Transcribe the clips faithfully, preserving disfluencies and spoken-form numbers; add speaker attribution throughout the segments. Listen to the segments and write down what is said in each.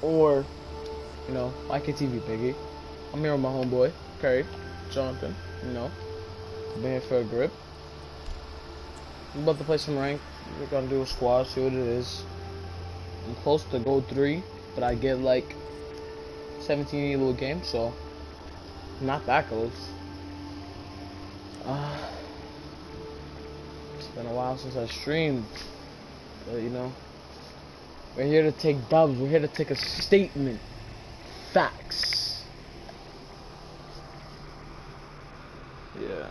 Speaker 1: or, you know, Y K T V Biggie. I'm here with my homeboy, Curry, Jonathan, you know, been here for a grip. I'm about to play some rank. We're gonna do a squad, see what it is. I'm close to gold three, but I get like seventeen little games, so not that close. Uh, it's been a while since I streamed, but you know, we're here to take dubs. We're here to take a statement. Facts. Yeah.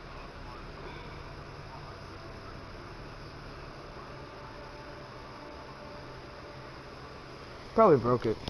Speaker 1: Probably broke it.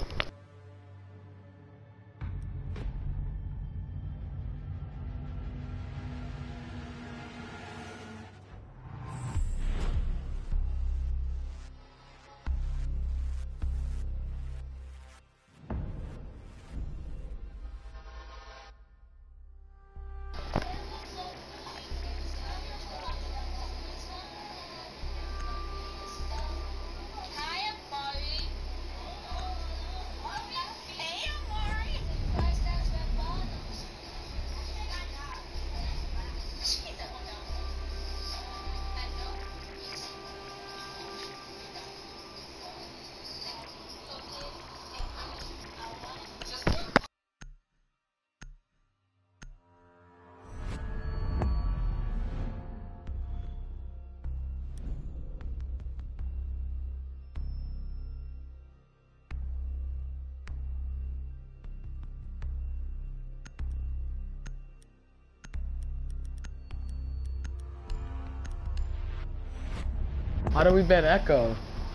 Speaker 1: How did we bet Echo?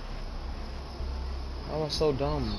Speaker 1: That was so dumb.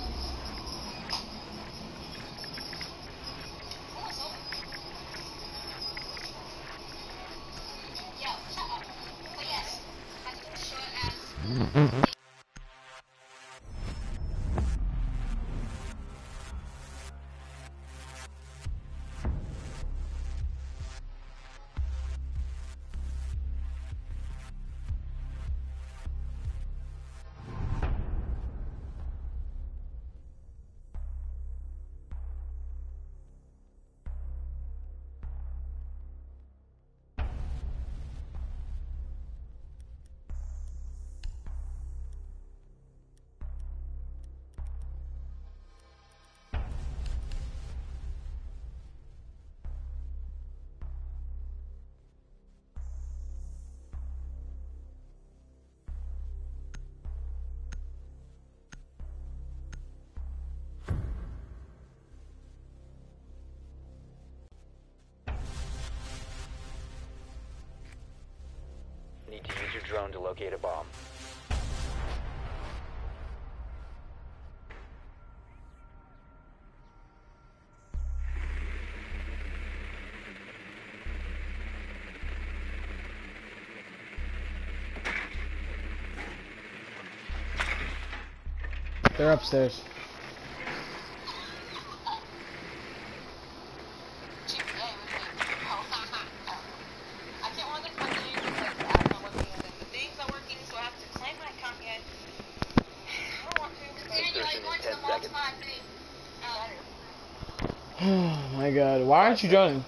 Speaker 2: Need to use your drone to locate a bomb.
Speaker 1: They're upstairs. Oh my god, why aren't you joining?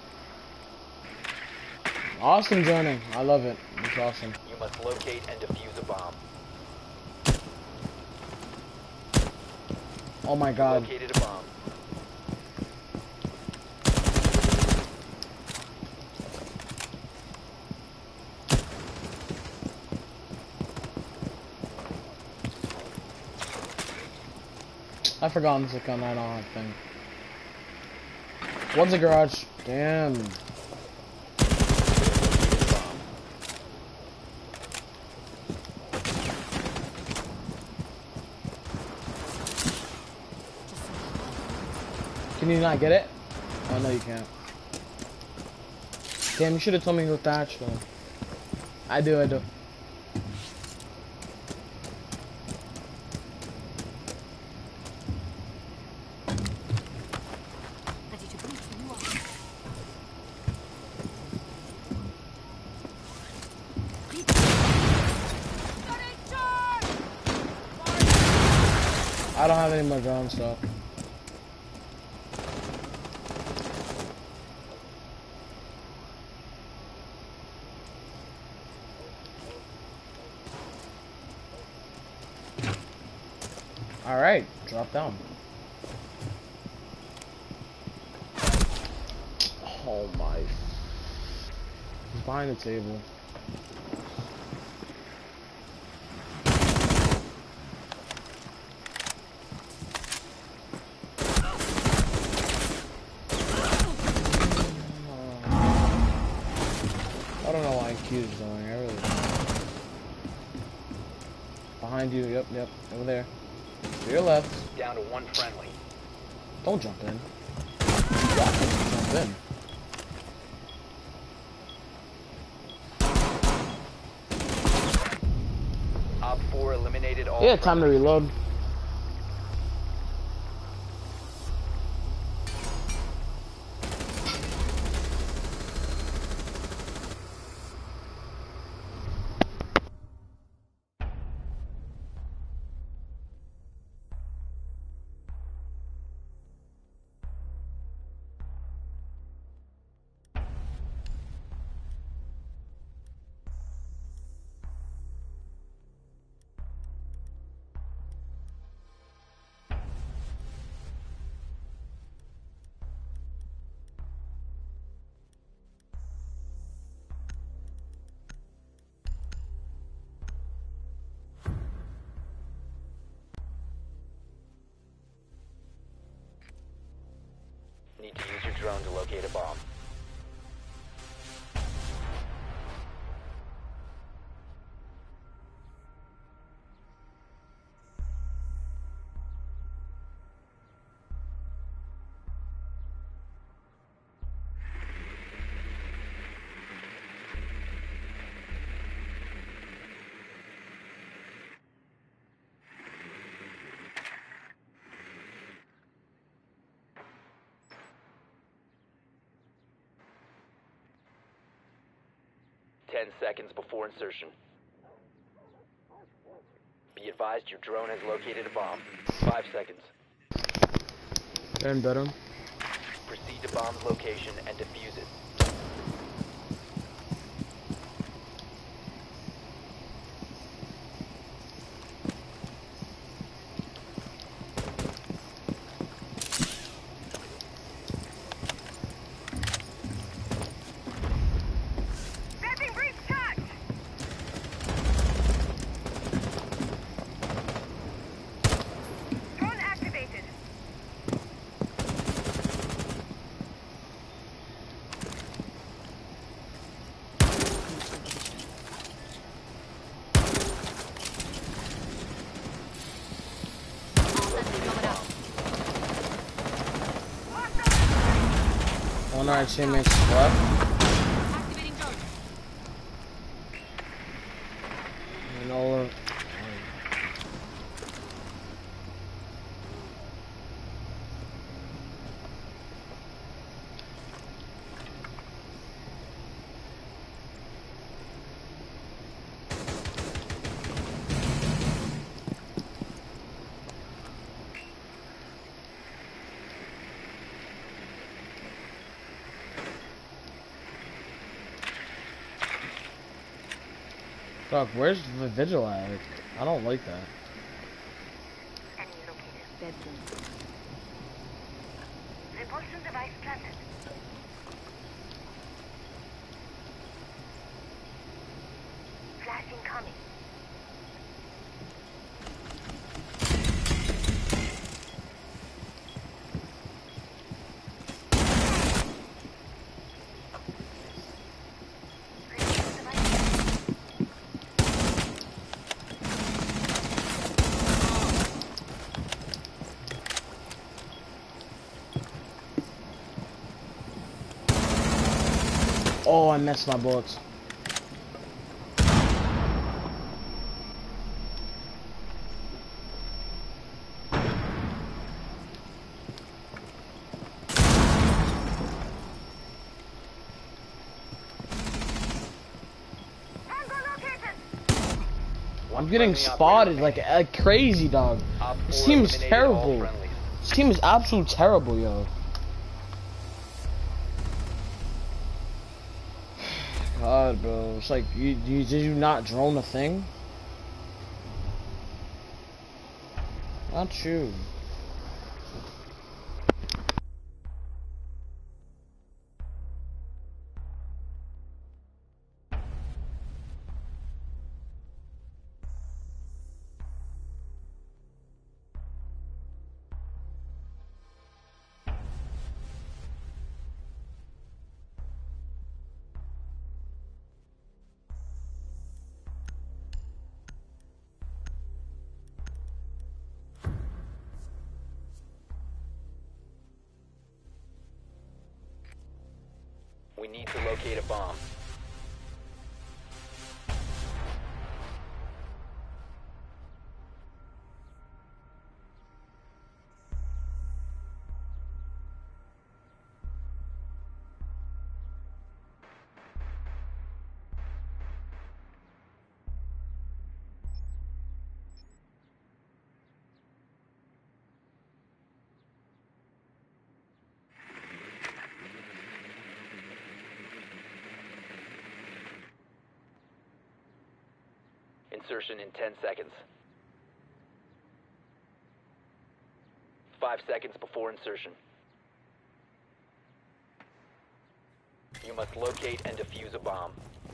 Speaker 1: Awesome joining. I love it. It's awesome.
Speaker 2: You must locate and defuse a bomb.
Speaker 1: Oh my god.
Speaker 2: You located a bomb.
Speaker 1: I forgot to click on that on thing. One's a garage. Damn. Can you not get it? Oh no, you can't. Damn, you should have told me who Thatch though. I do, I do. I don't have any more drones, so. Alright, drop down. Oh my. He's behind the table. I don't know why Q is going, I really don't. Behind you, yep, yep, over there. To your left.
Speaker 2: Down to one friendly.
Speaker 1: Don't jump in. Don't jump in.
Speaker 2: Op four eliminated all.
Speaker 1: Yeah, time to reload.
Speaker 2: Need to use your drone to locate a bomb. Ten seconds before insertion. Be advised your drone has located a bomb. Five seconds.
Speaker 1: And better.
Speaker 2: Proceed to bomb's location and defuse it.
Speaker 1: One of our teammates left. You know what? Fuck, where's the vigil at? I don't like that.
Speaker 3: Enemy located. Repulsion device planted. Flash incoming.
Speaker 1: Oh, I missed my bullets. I'm getting spotted like a crazy dog.
Speaker 2: Op
Speaker 1: This
Speaker 2: four
Speaker 1: team is
Speaker 2: eliminated all
Speaker 1: terrible.
Speaker 2: friendlies.
Speaker 1: This team is absolute terrible, yo. God, bro. It's like, you, you, did you not drone a thing? Not you.
Speaker 2: We need to locate a bomb. Insertion in ten seconds. Five seconds before insertion. You must locate and defuse a bomb.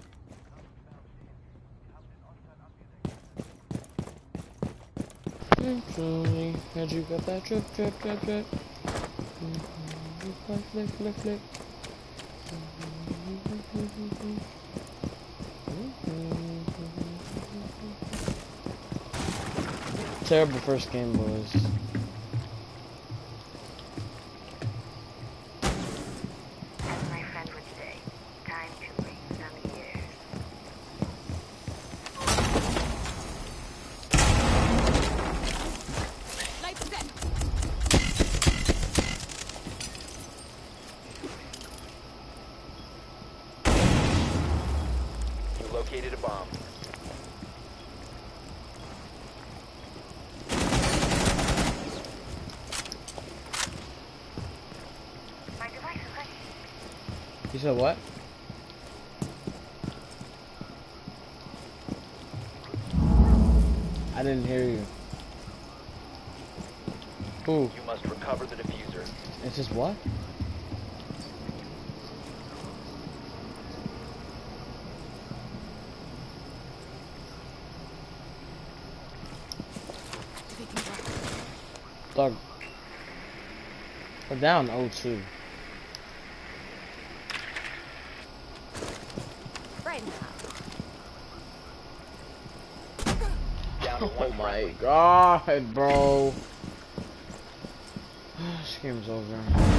Speaker 1: Julie, how'd you got that drip, drip, drip, drip? Flick, flick, flick, flick. Terrible first game, boys.
Speaker 3: As my friend would say, time to ring some ears.
Speaker 4: Lights set.
Speaker 2: You located a bomb.
Speaker 3: My device is ready.
Speaker 1: You said what? I didn't hear you. Who?
Speaker 2: You must recover the diffuser.
Speaker 1: It's just what? Dog. We're down oh two.
Speaker 4: Right now.
Speaker 2: Down to
Speaker 1: Oh
Speaker 2: one
Speaker 1: my
Speaker 2: friendly.
Speaker 1: god, bro. This game's over.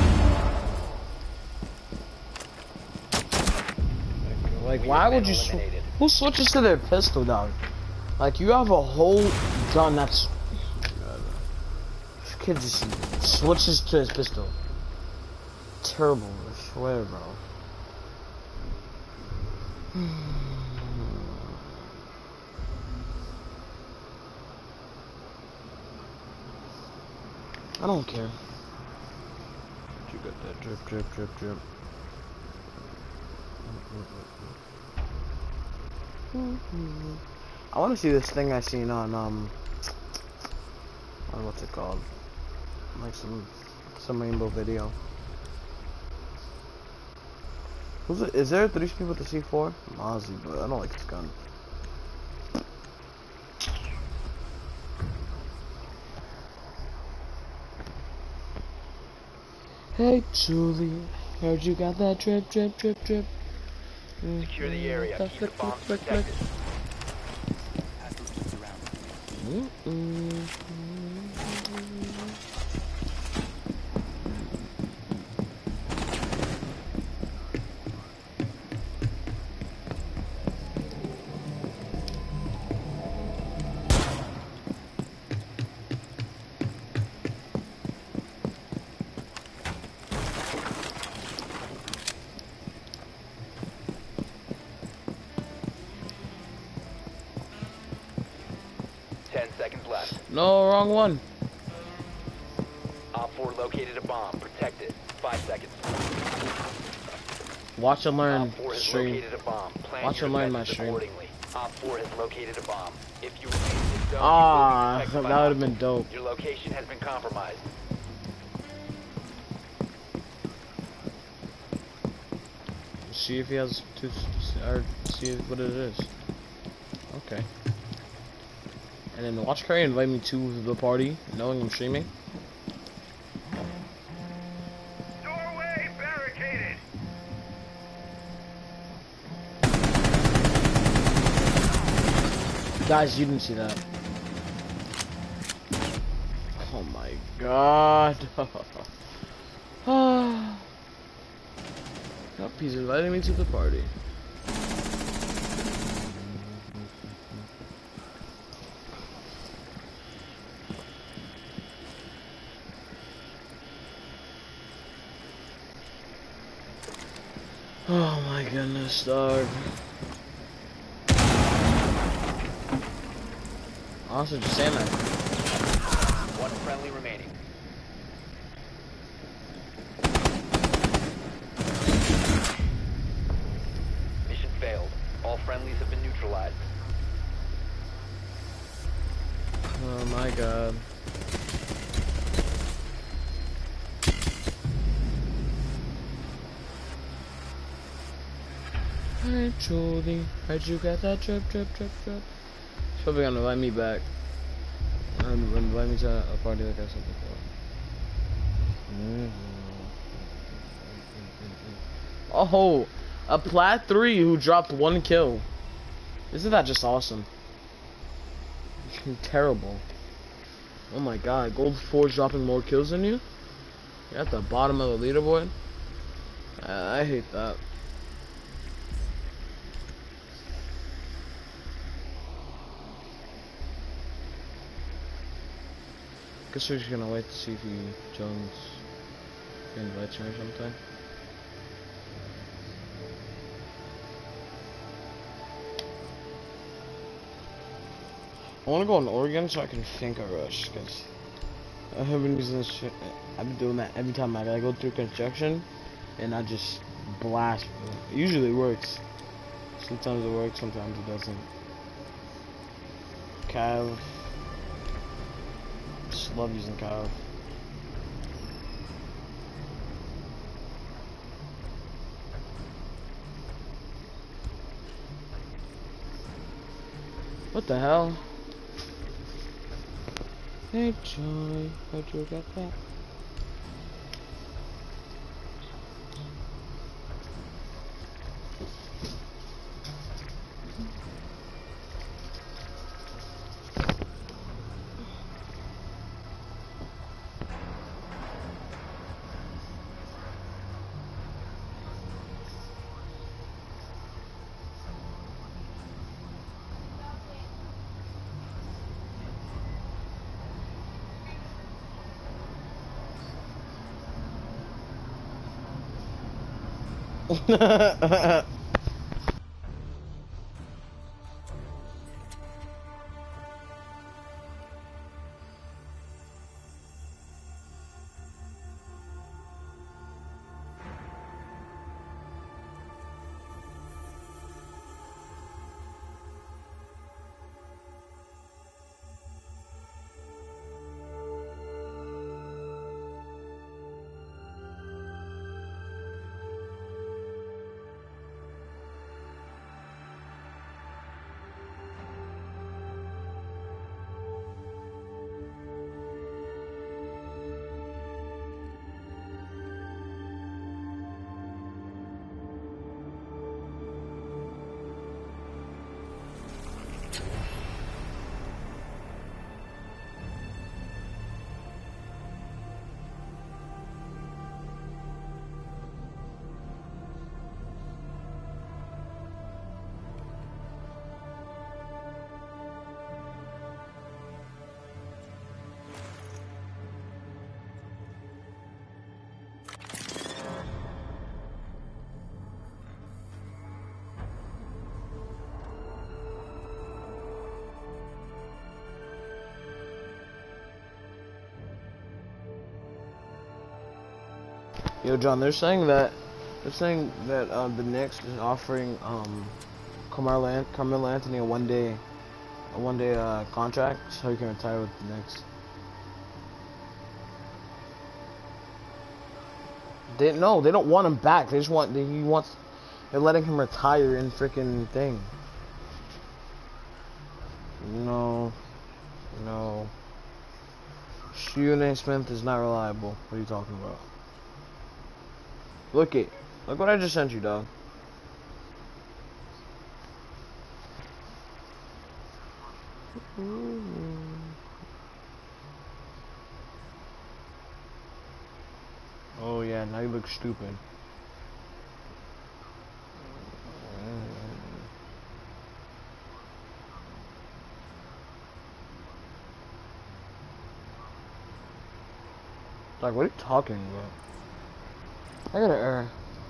Speaker 1: Like, like
Speaker 2: We
Speaker 1: why
Speaker 2: have
Speaker 1: would
Speaker 2: been
Speaker 1: you... Sw
Speaker 2: eliminated.
Speaker 1: who switches to their pistol, dog? Like, you have a whole gun that's... This kid just switches to his pistol. Terrible, I swear, bro. I don't care. You got that drip, drip, drip, drip. I want to see this thing I seen on um, on what's it called? Like some some rainbow video. Who's it? Is there three people with the C four? Mozzie, but I don't like his gun. Hey Julie, heard you got that drip, drip, drip, drip.
Speaker 2: Secure the area.
Speaker 1: Flick,
Speaker 2: Keep the
Speaker 1: flick,
Speaker 2: bombs
Speaker 1: flick, flick,
Speaker 2: protected.
Speaker 1: Mm-mm.
Speaker 2: Ten seconds left. left.
Speaker 1: No, wrong one.
Speaker 2: Op four located a bomb. Protect it. Five seconds.
Speaker 1: Watch and learn
Speaker 2: Op four has
Speaker 1: stream.
Speaker 2: located a bomb. Plan
Speaker 1: Watch
Speaker 2: your
Speaker 1: and learn my
Speaker 2: defenses
Speaker 1: stream.
Speaker 2: accordingly. Op four has located a bomb. If you remain in this zone,
Speaker 1: Ah,
Speaker 2: you will be
Speaker 1: that
Speaker 2: detected
Speaker 1: would
Speaker 2: by
Speaker 1: have been
Speaker 2: hostiles.
Speaker 1: dope.
Speaker 2: Your location has been compromised.
Speaker 1: See if he has two, or see what it is. Okay. And then watch Curry invite me to the party, knowing I'm streaming.
Speaker 5: Doorway barricaded.
Speaker 1: Guys, you didn't see that. Oh my god. Ah. Yep, he's inviting me to the party. Oh my goodness, dog. Honestly, just saying that.
Speaker 2: One friendly remaining. Mission failed. All friendlies have been neutralized.
Speaker 1: Oh my god. Hey Julie, where'd you get that drip, drip, drip, drip? She's probably gonna invite me back. And invite me to a party like I said before. Oh, a plat three who dropped one kill. Isn't that just awesome? Terrible. Oh my god, Gold four's dropping more kills than you? You're at the bottom of the leaderboard? Uh, I hate that. Guess we're just gonna wait to see if he joins, invites me or something. I wanna go on Oregon so I can think a rush, cause I have been using this shit. I've been doing that every time I gotta go through construction, and I just blast. It usually works. Sometimes it works, sometimes it doesn't. Cav. Just love using Cav. What the hell? Hey Joy, how'd you get that? Yo, John, they're saying that they're saying that uh, the Knicks is offering um Carmelo, An Carmelo Anthony a one day a one day uh, contract so he can retire with the Knicks. They no, they don't want him back. They just want they, he wants. They're letting him retire in freaking thing. No, no. Stephen A. Smith is not reliable. What are you talking about? Look it. Look what I just sent you, dog. Oh yeah, now you look stupid. Like, what are you talking about? I got an error.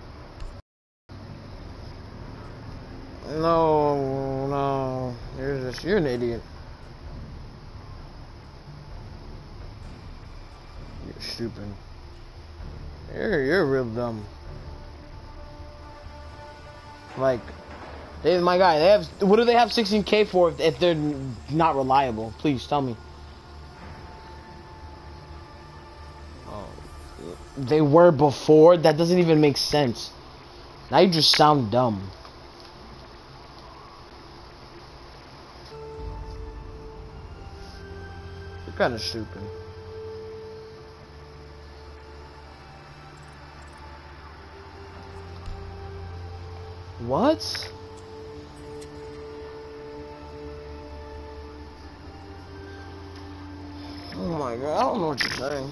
Speaker 1: No, no. You're just, you're an idiot. You're stupid. You're, you're real dumb. Like, they, my guy, they have, what do they have sixteen K for if, if they're not reliable? Please tell me. They were before? That doesn't even make sense. Now you just sound dumb. You're kind of stupid. What? Oh my god, I don't know what you're saying.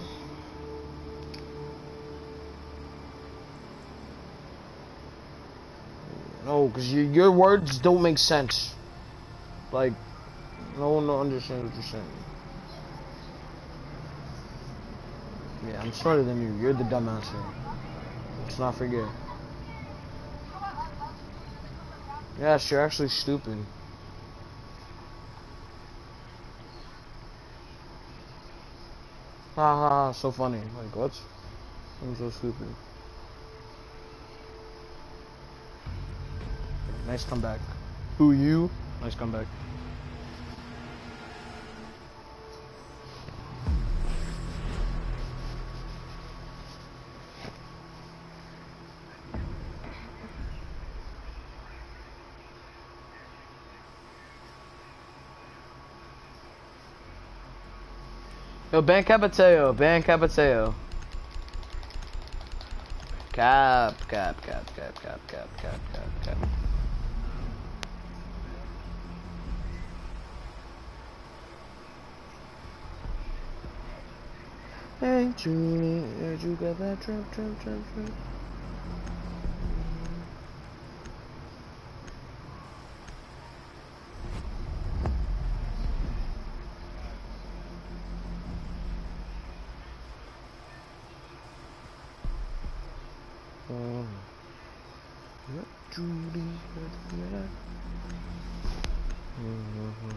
Speaker 1: No, because you, your words don't make sense. Like, no one will understand what you're saying. Yeah, I'm smarter than you. You're the dumbass here. Let's not forget. Yes, you're actually stupid. Ha ha ha, so funny. Like, what? I'm so stupid. Nice comeback. Who you? Nice comeback. Yo, ban Capateo, ban Capateo. Cap, cap, cap, cap, cap, cap, cap, cap, cap. Hey Julie, did you get that trip, trip, trip, trip? Oh, yeah, Julie, yeah. Mm-hmm.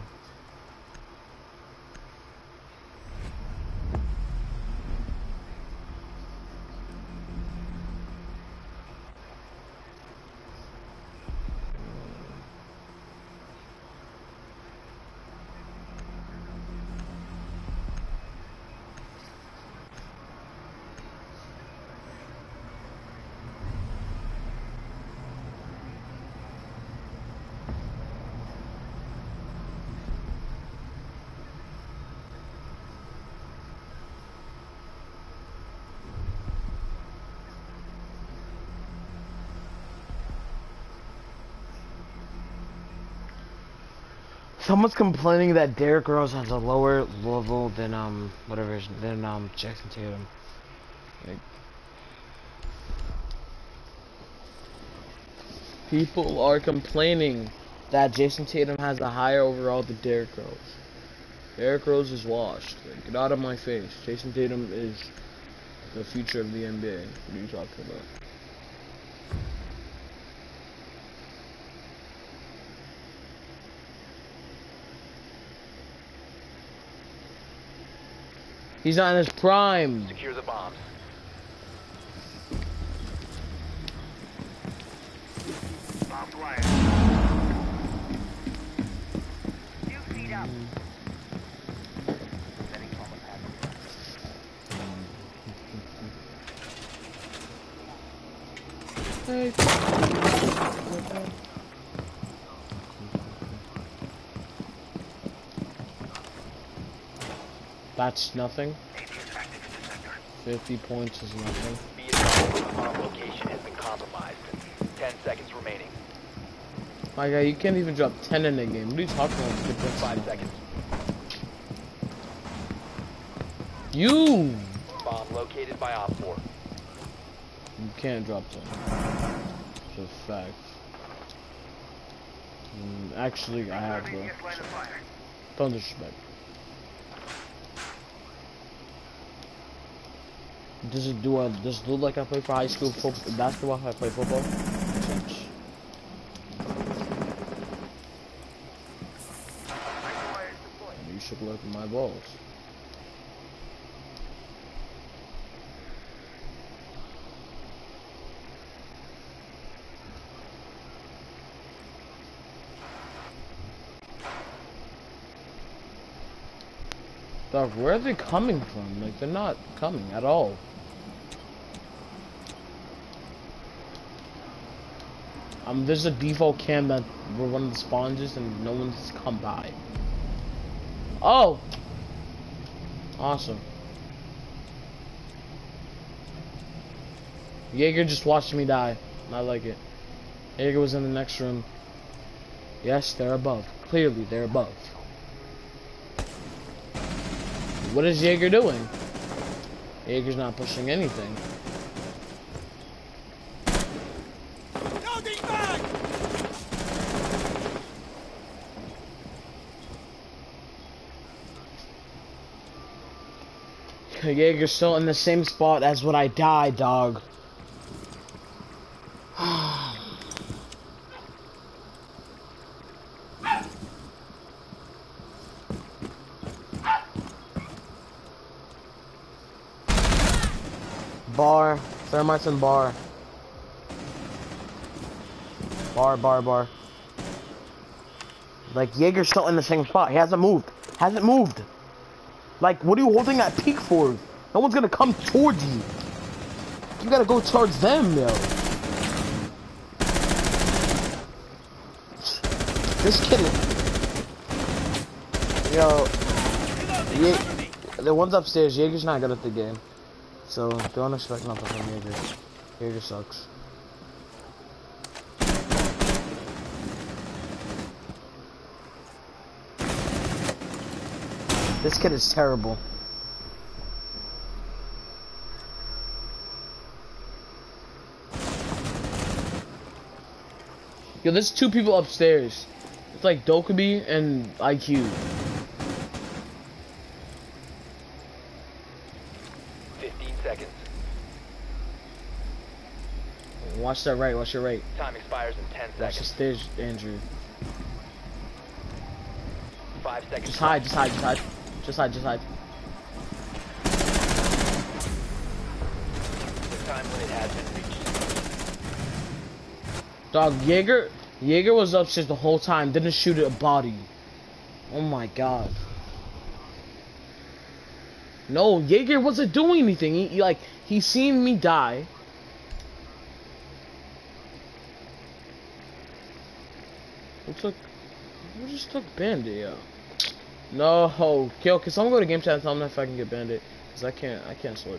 Speaker 1: Someone's complaining that Derrick Rose has a lower level than um whatever than um Jason Tatum. Like, people are complaining that Jason Tatum has a higher overall than Derrick Rose. Derrick Rose is washed. Like, get out of my face. Jason Tatum is the future of the N B A. What are you talking about? He's not in his prime.
Speaker 2: Secure the bombs.
Speaker 5: Bomb flying. Two feet up. Setting bomb
Speaker 1: Hey. That's nothing. fifty points is nothing.
Speaker 2: Be advised, the bomb location has been compromised. Ten seconds remaining.
Speaker 1: My guy, you can't even drop ten in a game. What are you talking about?
Speaker 2: Five seconds.
Speaker 1: You!
Speaker 2: Bomb located by Op four.
Speaker 1: You can't drop ten. It's a fact. Mm, actually, I have, bro. Don't disrespect. Does it do? I, does it look like I play for high school football, basketball? I play football. You should look at my balls. Dog, where are they coming from? Like, they're not coming at all. Um, there's a default cam that where one of the spawns is and no one's come by. Oh! Awesome. Jaeger just watched me die. I like it. Jaeger was in the next room. Yes, they're above. Clearly, they're above. What is Jaeger doing? Jaeger's not pushing anything. Jaeger's still in the same spot as when I died, dog. Bar. Thermites and bar. Bar, bar, bar. Like, Jaeger's still in the same spot. He hasn't moved. Hasn't moved. Like, what are you holding that peak for? No one's gonna come towards you. You gotta go towards them, yo. This kid is... Yo. Ye the one's upstairs. Jaeger's not good at the game. So, don't expect nothing from Jaeger. Jaeger sucks. This kid is terrible. Yo, there's two people upstairs. It's like Dokkaebi and I Q.
Speaker 2: Fifteen seconds.
Speaker 1: Watch that right, watch your right.
Speaker 2: Time expires in ten
Speaker 1: Watch the
Speaker 2: seconds.
Speaker 1: stage, Andrew.
Speaker 2: Five seconds.
Speaker 1: Just hide, just hide, just hide. Just hide, just hide.
Speaker 2: The time limit has been reached.
Speaker 1: Dog, Jaeger, Jaeger was upstairs the whole time, didn't shoot at a body. Oh my god. No, Jaeger wasn't doing anything. He, he like, he seen me die. Who took, who just took Bandit, yo? No, yo, can someone go to game chat and tell them if I can get Bandit? Cause I can't, I can't switch.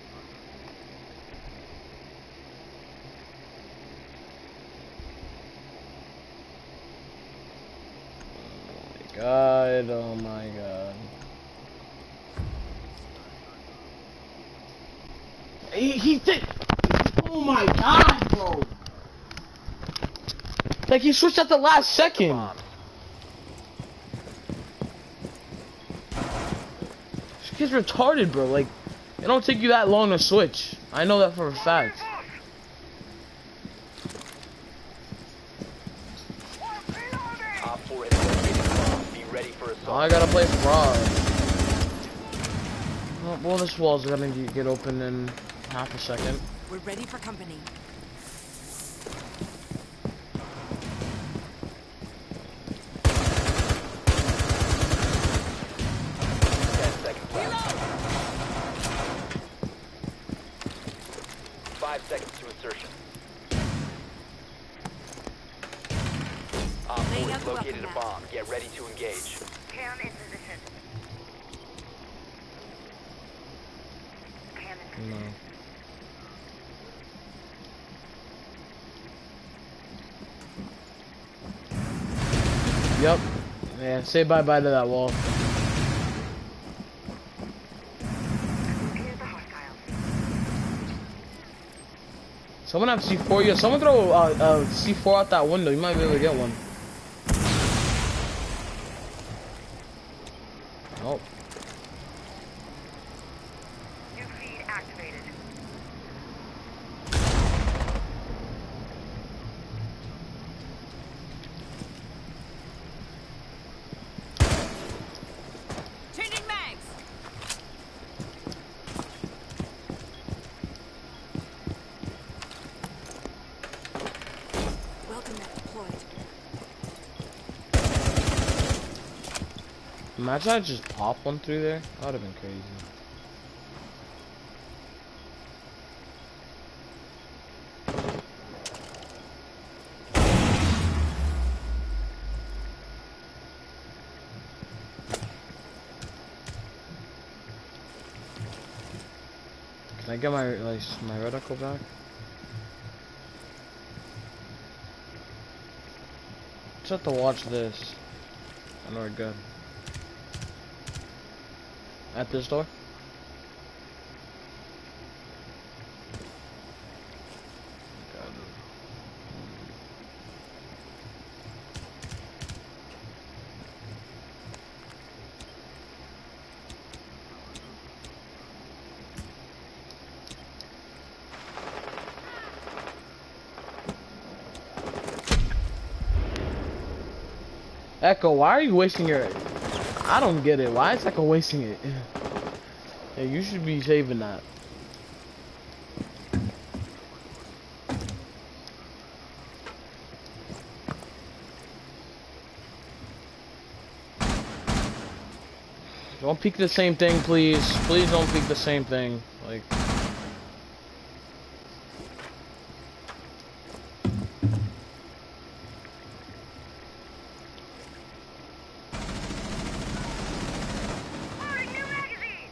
Speaker 1: Oh my god, oh my god. He, he did, oh my god, bro. Like, he switched at the last second. This kid's retarded, bro. Like, it don't take you that long to switch. I know that for a fact.
Speaker 2: Op four has located the bomb. Be ready for assault.
Speaker 1: Oh, I gotta play fraud. Well, well, this wall's gonna get open in half a second.
Speaker 4: We're ready for company.
Speaker 2: Five seconds to insertion. Op four has located a bomb. Get ready to engage.
Speaker 3: Cam in position. Cam in position.
Speaker 1: No. Yep. Yeah, say bye-bye to that wall.
Speaker 3: Here's the hostiles.
Speaker 1: Someone have C four. Yeah, someone throw uh, uh, C four out that window. You might be able to get one. Oh.
Speaker 3: New feed activated.
Speaker 4: Changing mags. Welcome back deployed.
Speaker 1: Imagine I just pop one through there. That would have been crazy. Can I get my like my reticle back? Just have to watch this. I know we're good. At this door? Echo, why are you wasting your... I don't get it. Why is Echo wasting it? Yeah, you should be saving that. Don't peek the same thing, please. Please don't peek the same thing. Like...
Speaker 3: Loading new magazine.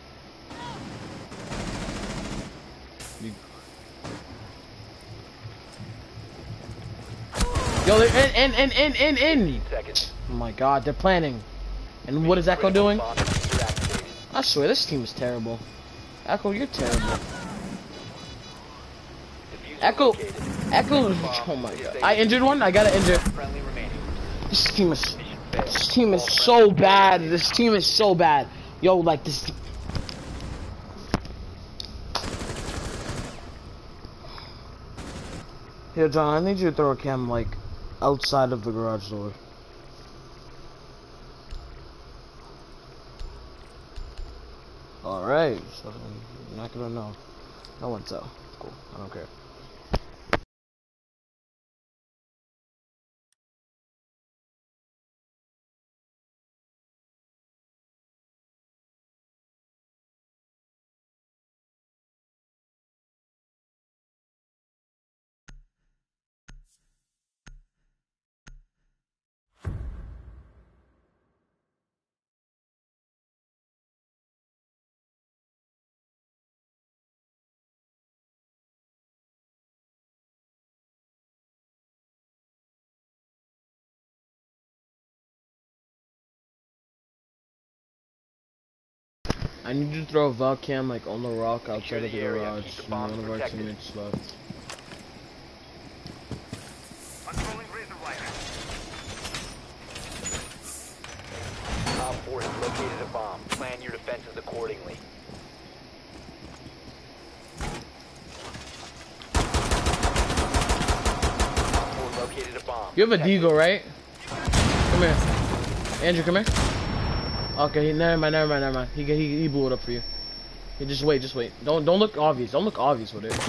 Speaker 1: Yo, they're in, in, in, in, in, in!
Speaker 2: Seconds.
Speaker 1: Oh my god, they're planning. And what is Echo doing?
Speaker 2: Bomb diffuser activated.
Speaker 1: I swear, this team is terrible. Echo, you're terrible.
Speaker 2: Diffuser
Speaker 1: Echo,
Speaker 2: located.
Speaker 1: Echo, oh my god. I injured one, I got to injure.
Speaker 2: Friendly remaining.
Speaker 1: This team is,
Speaker 2: Mission failed.
Speaker 1: this team is
Speaker 2: All
Speaker 1: so
Speaker 2: friendly
Speaker 1: bad. This team is so bad. Yo, like this. Here, John, I need you to throw a cam, like, outside of the garage door. Alright, so I'm not gonna know. No one tell. Cool, I don't care. I need you to throw a Valcam like on the rock outside of the
Speaker 2: the area.
Speaker 1: garage.
Speaker 2: Keep the
Speaker 1: And
Speaker 2: bombs
Speaker 1: one of our
Speaker 2: protected.
Speaker 1: teammates left.
Speaker 5: Unrolling razor wire.
Speaker 2: Op four has located a bomb. Plan your defenses accordingly. Op four located a bomb.
Speaker 1: You have a
Speaker 2: Protect
Speaker 1: Deagle, right? Come here. Andrew, come here. Okay, never mind, never mind, never mind. He, he, he blew it up for you. Hey, just wait, just wait. Don't don't look obvious. Don't look obvious with it.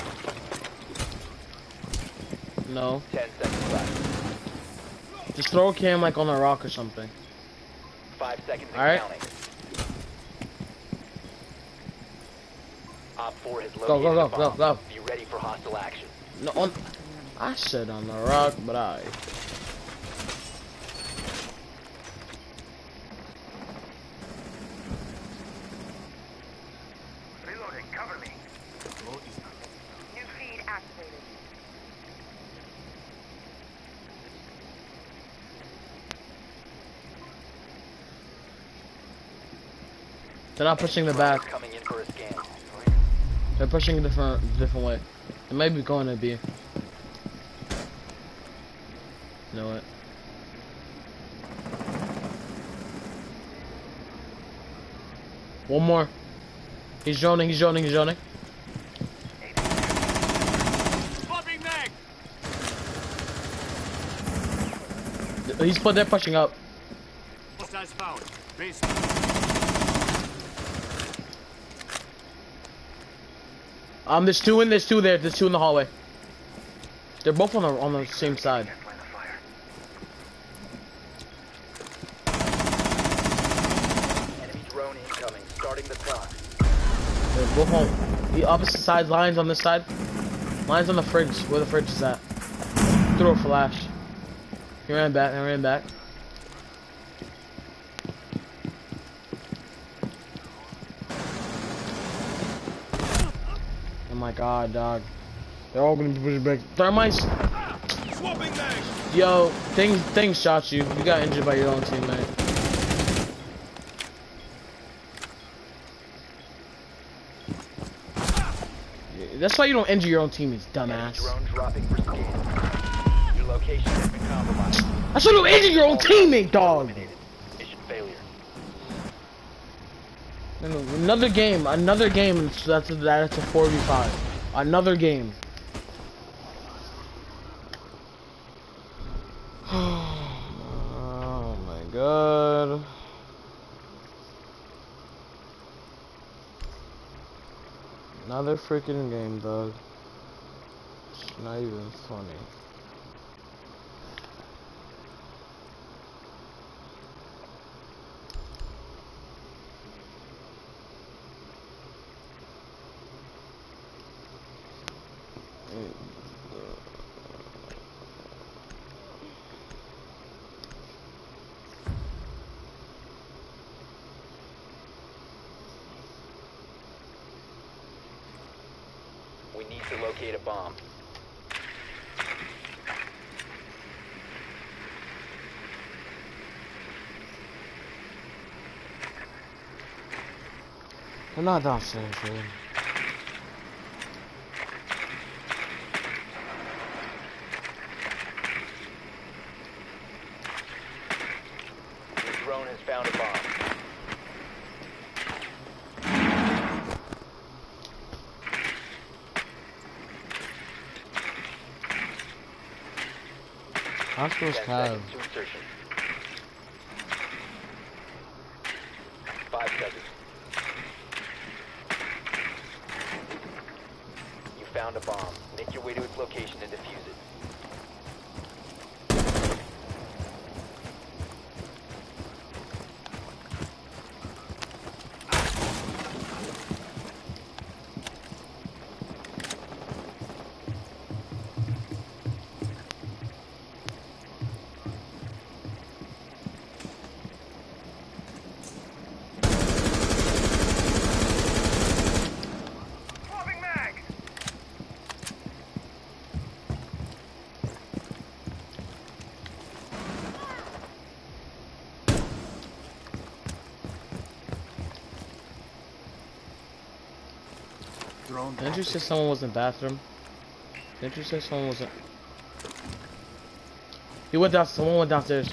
Speaker 1: No.
Speaker 2: Ten seconds left.
Speaker 1: Just throw a cam like on a rock or something.
Speaker 2: Five seconds and
Speaker 1: All right.
Speaker 2: counting. Op four has
Speaker 1: Go,
Speaker 2: located
Speaker 1: go,
Speaker 2: a
Speaker 1: go, go,
Speaker 2: bomb.
Speaker 1: go.
Speaker 2: Be ready for hostile action.
Speaker 1: No, on. I said on the rock, but I.
Speaker 5: Reloading, cover me.
Speaker 3: New feed activated.
Speaker 1: They're not pushing the back.
Speaker 2: Coming in for a scan.
Speaker 1: They're pushing a different, different way. They might be going to B. You know what? One more. He's droning, he's droning, he's droning.
Speaker 5: Swapping mag.
Speaker 1: He's put, they're pushing up.
Speaker 5: Hostiles found. Base.
Speaker 1: Um, there's two in, there's two there, there's two in the hallway. They're both on the on the same side.
Speaker 2: Enemy drone incoming. Starting the clock.
Speaker 1: They're both on the opposite side, lines on this side. Lines on the fridge, where the fridge is at. Throw a flash. He ran back, he ran back. Oh my god, dog. They're all gonna be pushing back. Thermites!
Speaker 5: Swapping mag.
Speaker 1: Yo, things things shot you. You got injured by your own teammate. That's why you don't injure your own teammates,
Speaker 2: Enemy
Speaker 1: dumbass.
Speaker 2: drone dropping for scan. Your location has been compromised.
Speaker 1: That's why you don't injure your own teammate, dog.
Speaker 2: Mission failure.
Speaker 1: No, no, Another game, another game. So that's a, that's a four v five. Another game. Oh my god. Another freaking game, dog. It's not even funny.
Speaker 2: We need to locate a bomb.
Speaker 1: They're not downstairs, dude.
Speaker 2: Your drone has found a bomb.
Speaker 1: Hostiles
Speaker 2: Ten
Speaker 1: have.
Speaker 2: seconds to insertion. Five seconds. You found a bomb. Make your way to its location and defuse it.
Speaker 5: Swapping mag. Drone.
Speaker 1: Didn't you say someone was in the bathroom? Didn't you say someone was in... He went down, someone went downstairs.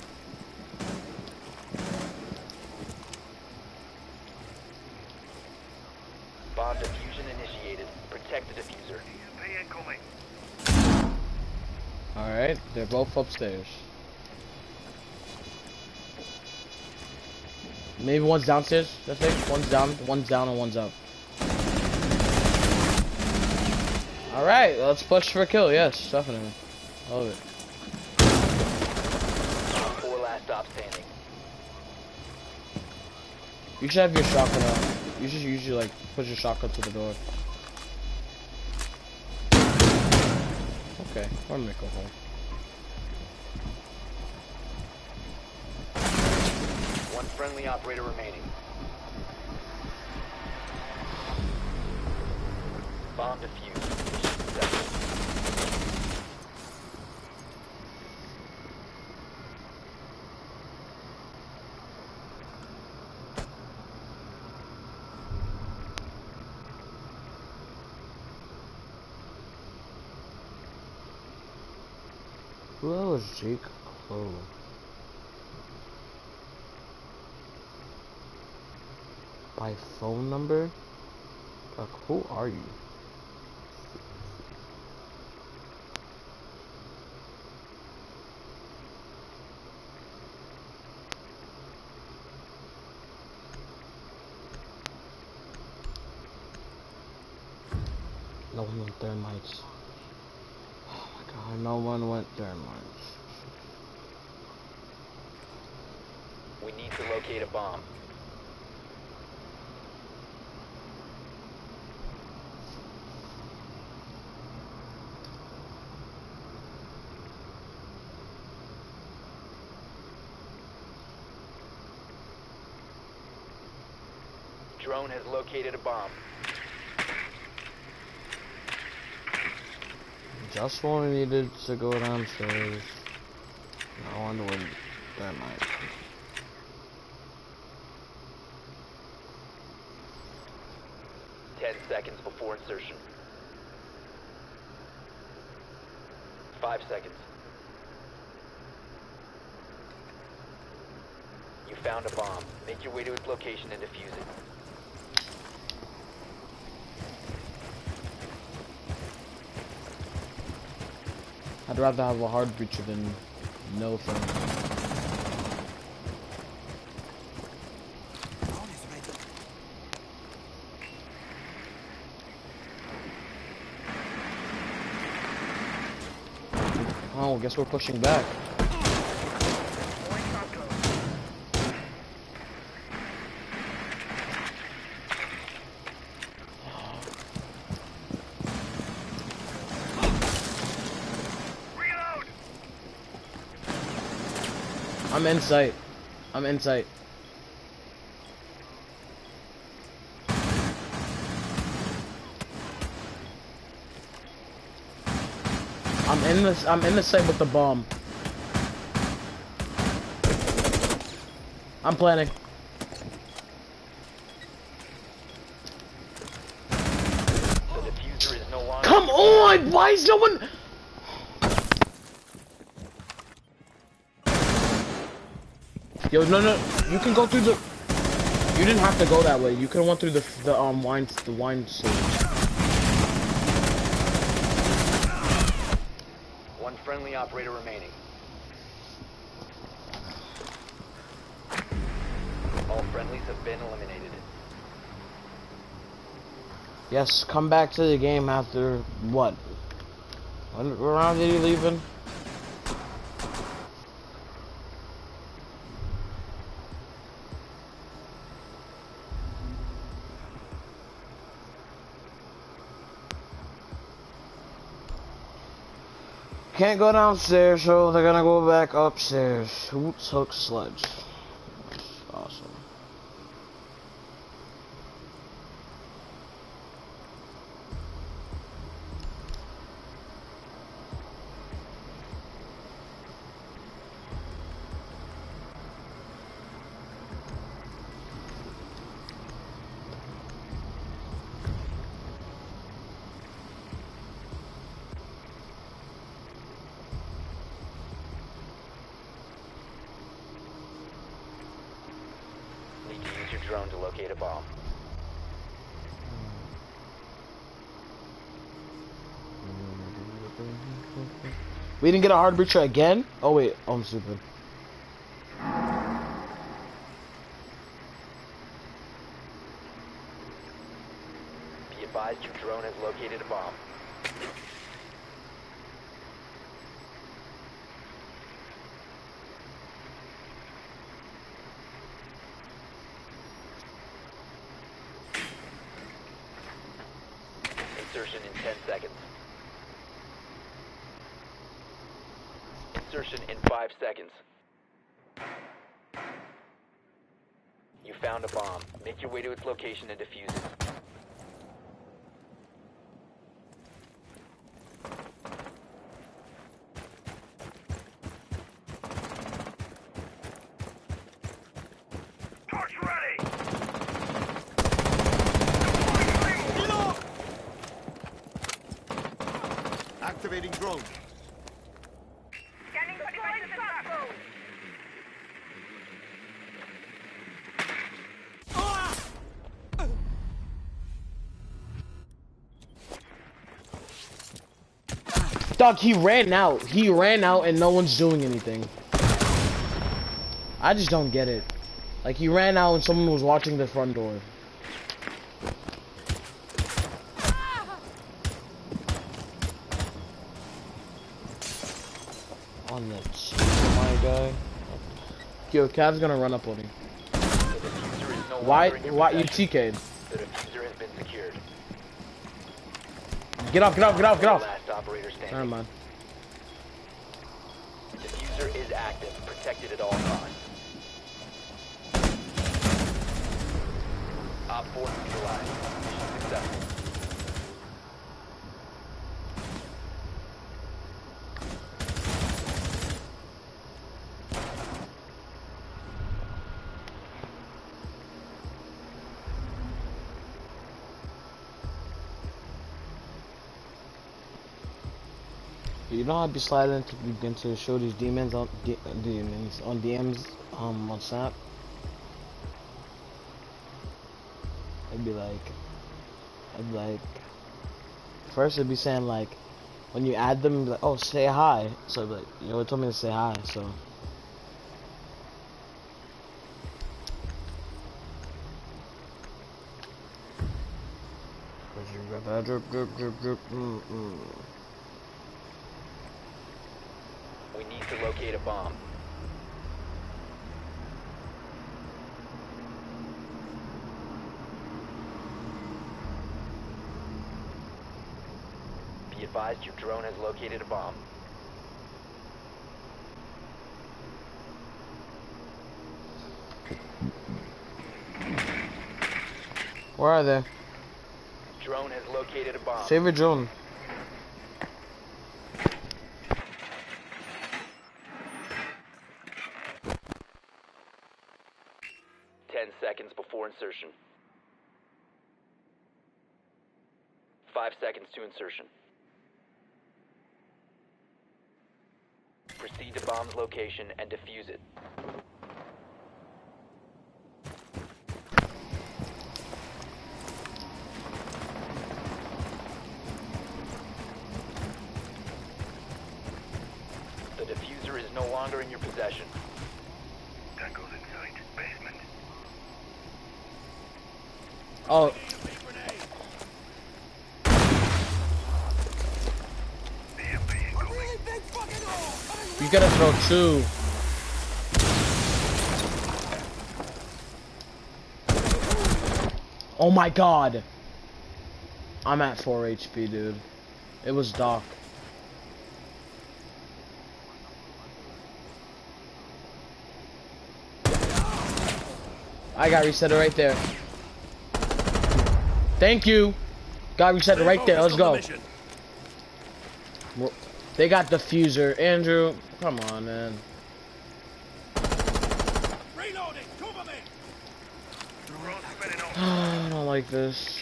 Speaker 2: Bomb diffusion initiated. Protect the diffuser.
Speaker 5: Pay incoming.
Speaker 1: Alright, they're both upstairs. Maybe one's downstairs, I think. One's down, one's down, and one's up. Alright, let's push for a kill, yes, definitely. Love it.
Speaker 2: Four last stop standing.
Speaker 1: You should have your shotgun out. You should usually like push your shotgun to the door. Okay, I'll make a hole.
Speaker 2: One friendly operator remaining. Bomb defused. Mission successful.
Speaker 1: Who the hell is Jake Cole? By phone number? Like, who are you? No one went thermites. Oh my god, no one went thermites.
Speaker 2: We need to locate a bomb. Drone has located a bomb.
Speaker 1: Just when we needed to go downstairs. No one went thermites.
Speaker 2: Ten seconds before insertion. Five seconds. You found a bomb. Make your way to its location and defuse it.
Speaker 1: I'd rather have a hard breacher than no thing. Oh, guess we're pushing back. I'm in sight. I'm in sight. I'm in this. I'm in the site with the bomb. I'm planning.
Speaker 2: The diffuser is no longer.
Speaker 1: Come on! Why is no one? Yo, no, no. You can go through the. You didn't have to go that way. You could have went through the the um wine the wine stage.
Speaker 2: One friendly operator remaining. All friendlies have been eliminated.
Speaker 1: Yes, come back to the game after what? When what round did he leave in? Can't go downstairs, so they're gonna go back upstairs. Who took Sledge? Awesome.
Speaker 2: Need to use your drone to locate a bomb.
Speaker 1: We didn't get a hard breacher again? Oh wait, oh, I'm stupid.
Speaker 2: Be advised your drone has located a bomb. insertion in ten seconds. Insertion in five seconds. You found a bomb. Make your way to its location and defuse it.
Speaker 5: Torch ready! Activating drone.
Speaker 3: Scanning for devices and traps.
Speaker 1: Doc, he ran out. He ran out and no one's doing anything. I just don't get it. Like, he ran out and someone was watching the front door. On the cheek, my guy. Yo, Cav's gonna run up on him.
Speaker 2: The diffuser is no
Speaker 1: Why?
Speaker 2: longer in your
Speaker 1: Why you
Speaker 2: possession.
Speaker 1: T K'd?
Speaker 2: The diffuser has been secured.
Speaker 1: Get off! Get off! Get off! Get off!
Speaker 2: Last operator standing.
Speaker 1: Never mind.
Speaker 2: Diffuser is active, protected at all costs. Op four neutralized. Mission successful.
Speaker 1: You know I'd be sliding to begin to show these demons on de demons on D Ms um on Snap. It'd be like, I'd be like, first it'd be saying like, when you add them, it'd be like, oh, say hi. So I'd be like, you know, it told me to say hi. So. Drip, drip, drip, drip. Mm -mm.
Speaker 2: We need to locate a bomb. Be advised your drone has located a bomb.
Speaker 1: Where are they?
Speaker 2: Drone has located a bomb.
Speaker 1: Save your drone.
Speaker 2: Ten seconds before insertion. Five seconds to insertion. Proceed to bomb's location and defuse it. The diffuser is no longer in your possession.
Speaker 5: Tango's in sight. Basement.
Speaker 1: Oh,
Speaker 5: B M P incoming.
Speaker 1: you gotta throw two. Oh my god. I'm at four H P, dude. It was Doc. I got reset it right there. Thank you. Got reset it right there. Let's go. Well, they got the fuser. Andrew, come on, man.
Speaker 5: Reloading. Cover me. Drone's spinning off.
Speaker 1: I don't like this.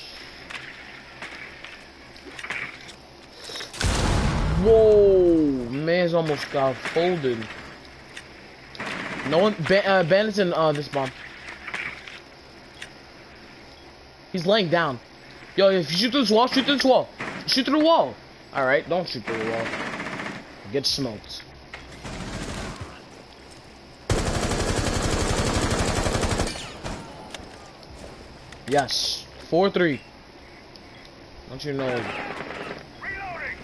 Speaker 1: Whoa, man's almost got folded. No one, ba uh, bandits in uh, this bomb. He's laying down. Yo, if you shoot through this wall, shoot through this wall. Shoot through the wall. Alright, don't shoot through the wall. Get smoked. Yes. four three. Don't you know?
Speaker 5: Reloading.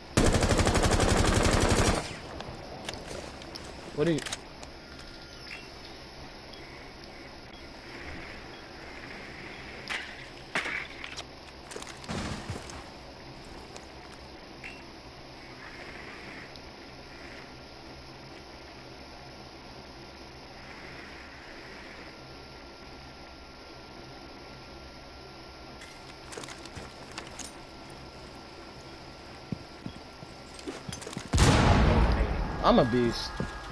Speaker 1: What are you? I'm a beast.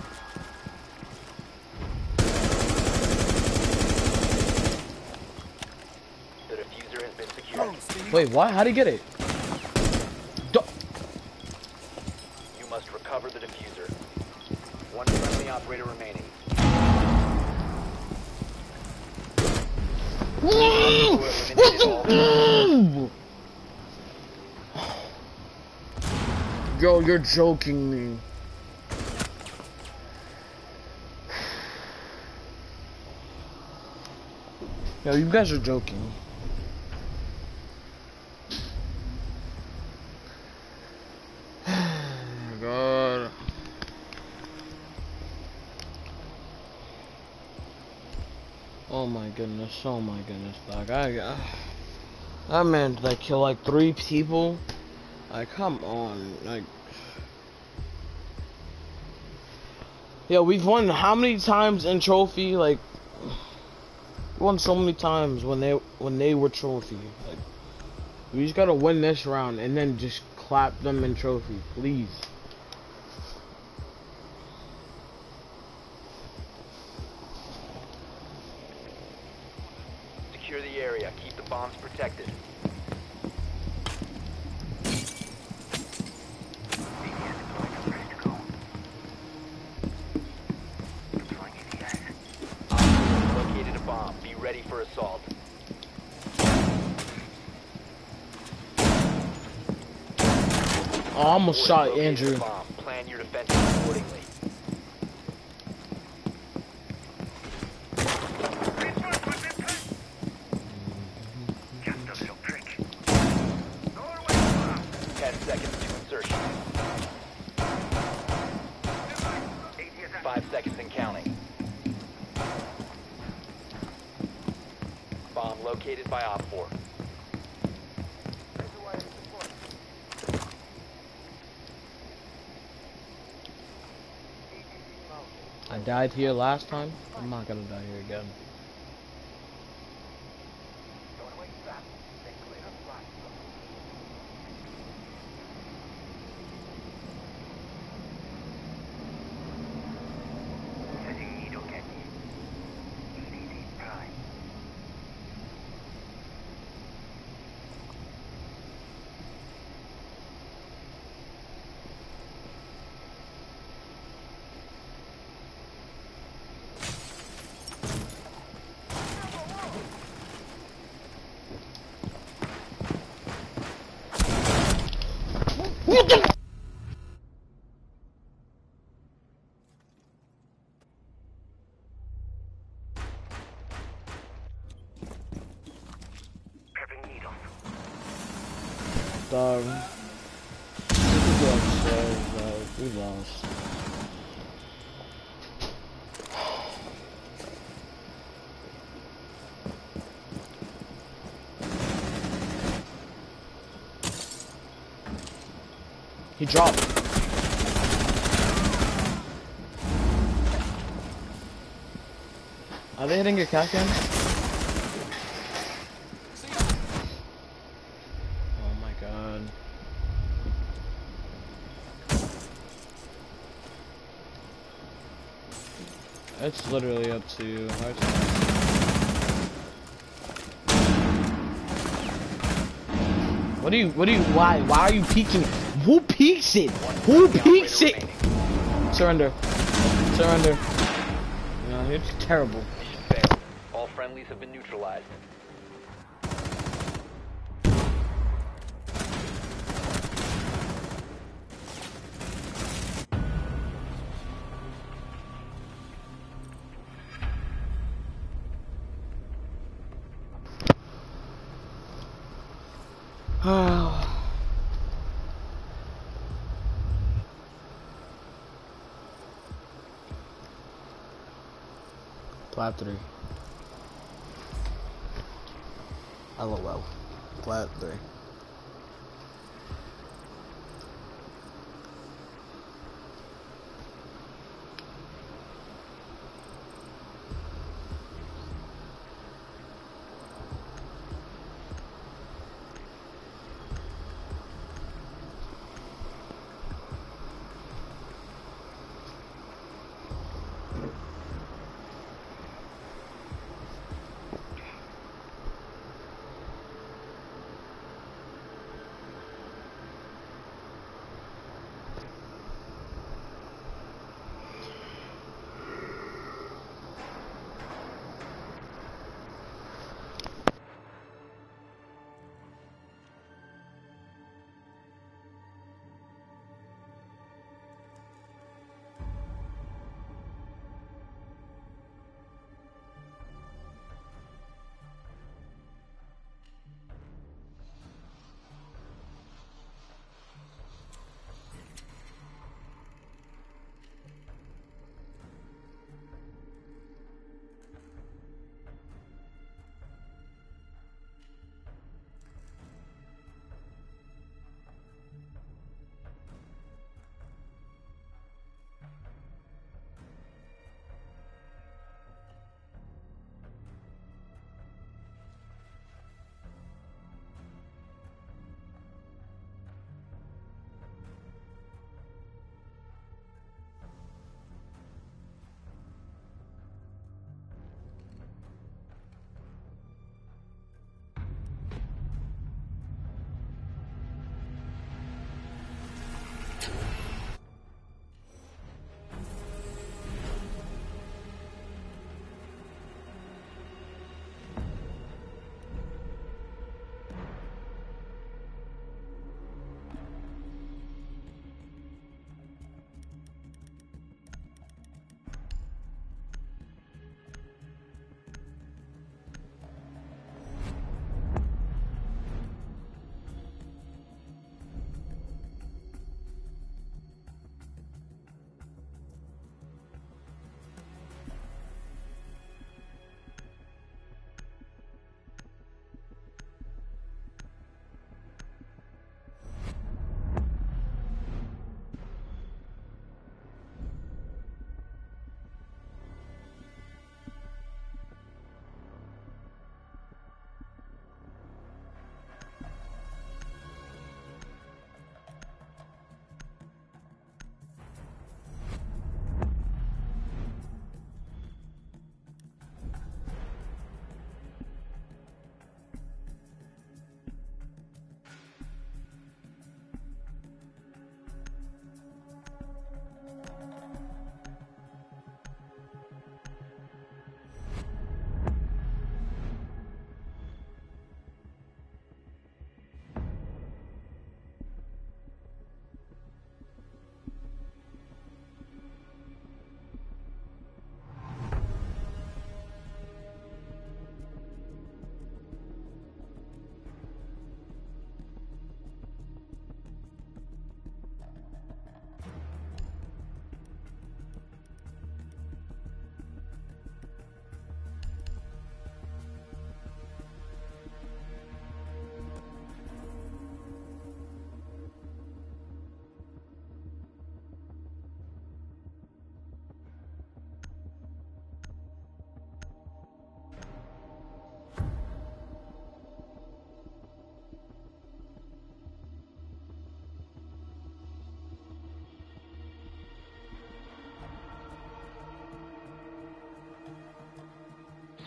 Speaker 2: The diffuser has been secured.
Speaker 1: Wait, why? How'd he get it? Do
Speaker 2: You must recover the diffuser. One friendly operator remaining.
Speaker 1: Yo, you're joking me. Yo, you guys are joking. God. Oh my goodness, oh my goodness, dog. I, I that man like killed like three people. Like, come on, like. Yeah, we've won how many times in trophy? Like, we won so many times when they when they were trophy. Like, we just gotta win this round and then just clap them in trophy, please.
Speaker 2: Secure the area. Keep the bombs protected. Located a bomb. Be ready for assault.
Speaker 1: Oh, I almost shot
Speaker 2: Located a
Speaker 1: Andrew.
Speaker 2: bomb. Plan your defenses accordingly.
Speaker 3: Just a little trick.
Speaker 2: Ten seconds to insertion. Five seconds and counting. Bomb located by Op four.
Speaker 1: I died here last time. I'm not gonna die here again.
Speaker 3: Setting needle candy. C D prime.
Speaker 1: What the?
Speaker 3: Prepping needles.
Speaker 1: Dog. This is what I'm saying, dog. We lost. He dropped. Are they hitting your cat cam? Oh my god. It's literally up to you. What do you, what do you, why, why are you peeking? Who peeks it? Who peeks it? Surrender. Surrender. No, it's terrible.
Speaker 2: Mission failed. All friendlies have been neutralized.
Speaker 1: Plat three. LOL. Plat three.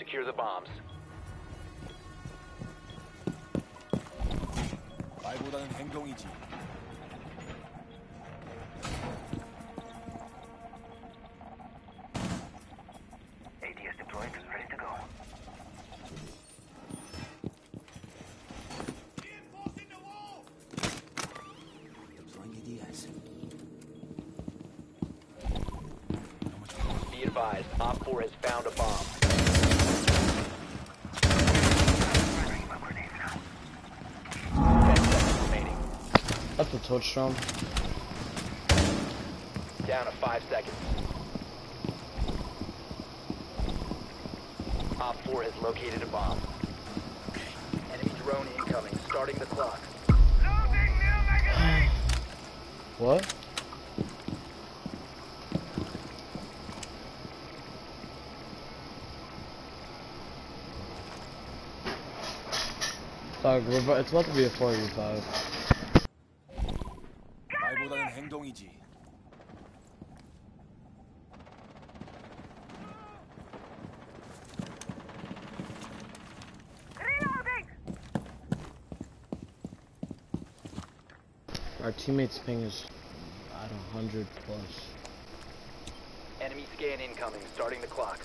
Speaker 2: Secure the bombs.
Speaker 5: 말보다는 행동이지.
Speaker 3: A D S deployed and ready to go.
Speaker 5: Reinforcing the wall. Deploying A D S.
Speaker 2: Be advised, Op four has found a bomb.
Speaker 3: Running my grenade now.
Speaker 2: Ten seconds remaining.
Speaker 1: That's the touchdown.
Speaker 2: Down to five seconds. Op four has located a bomb. Enemy drone incoming. Starting the clock.
Speaker 3: Loading new magazine!
Speaker 1: What? Sorry, we're about- it's about to be a four v five.
Speaker 5: 말보다는 행동이지.
Speaker 3: Reloading!
Speaker 1: Our teammates' ping is at one hundred plus.
Speaker 2: Enemy scan incoming. Starting the clock.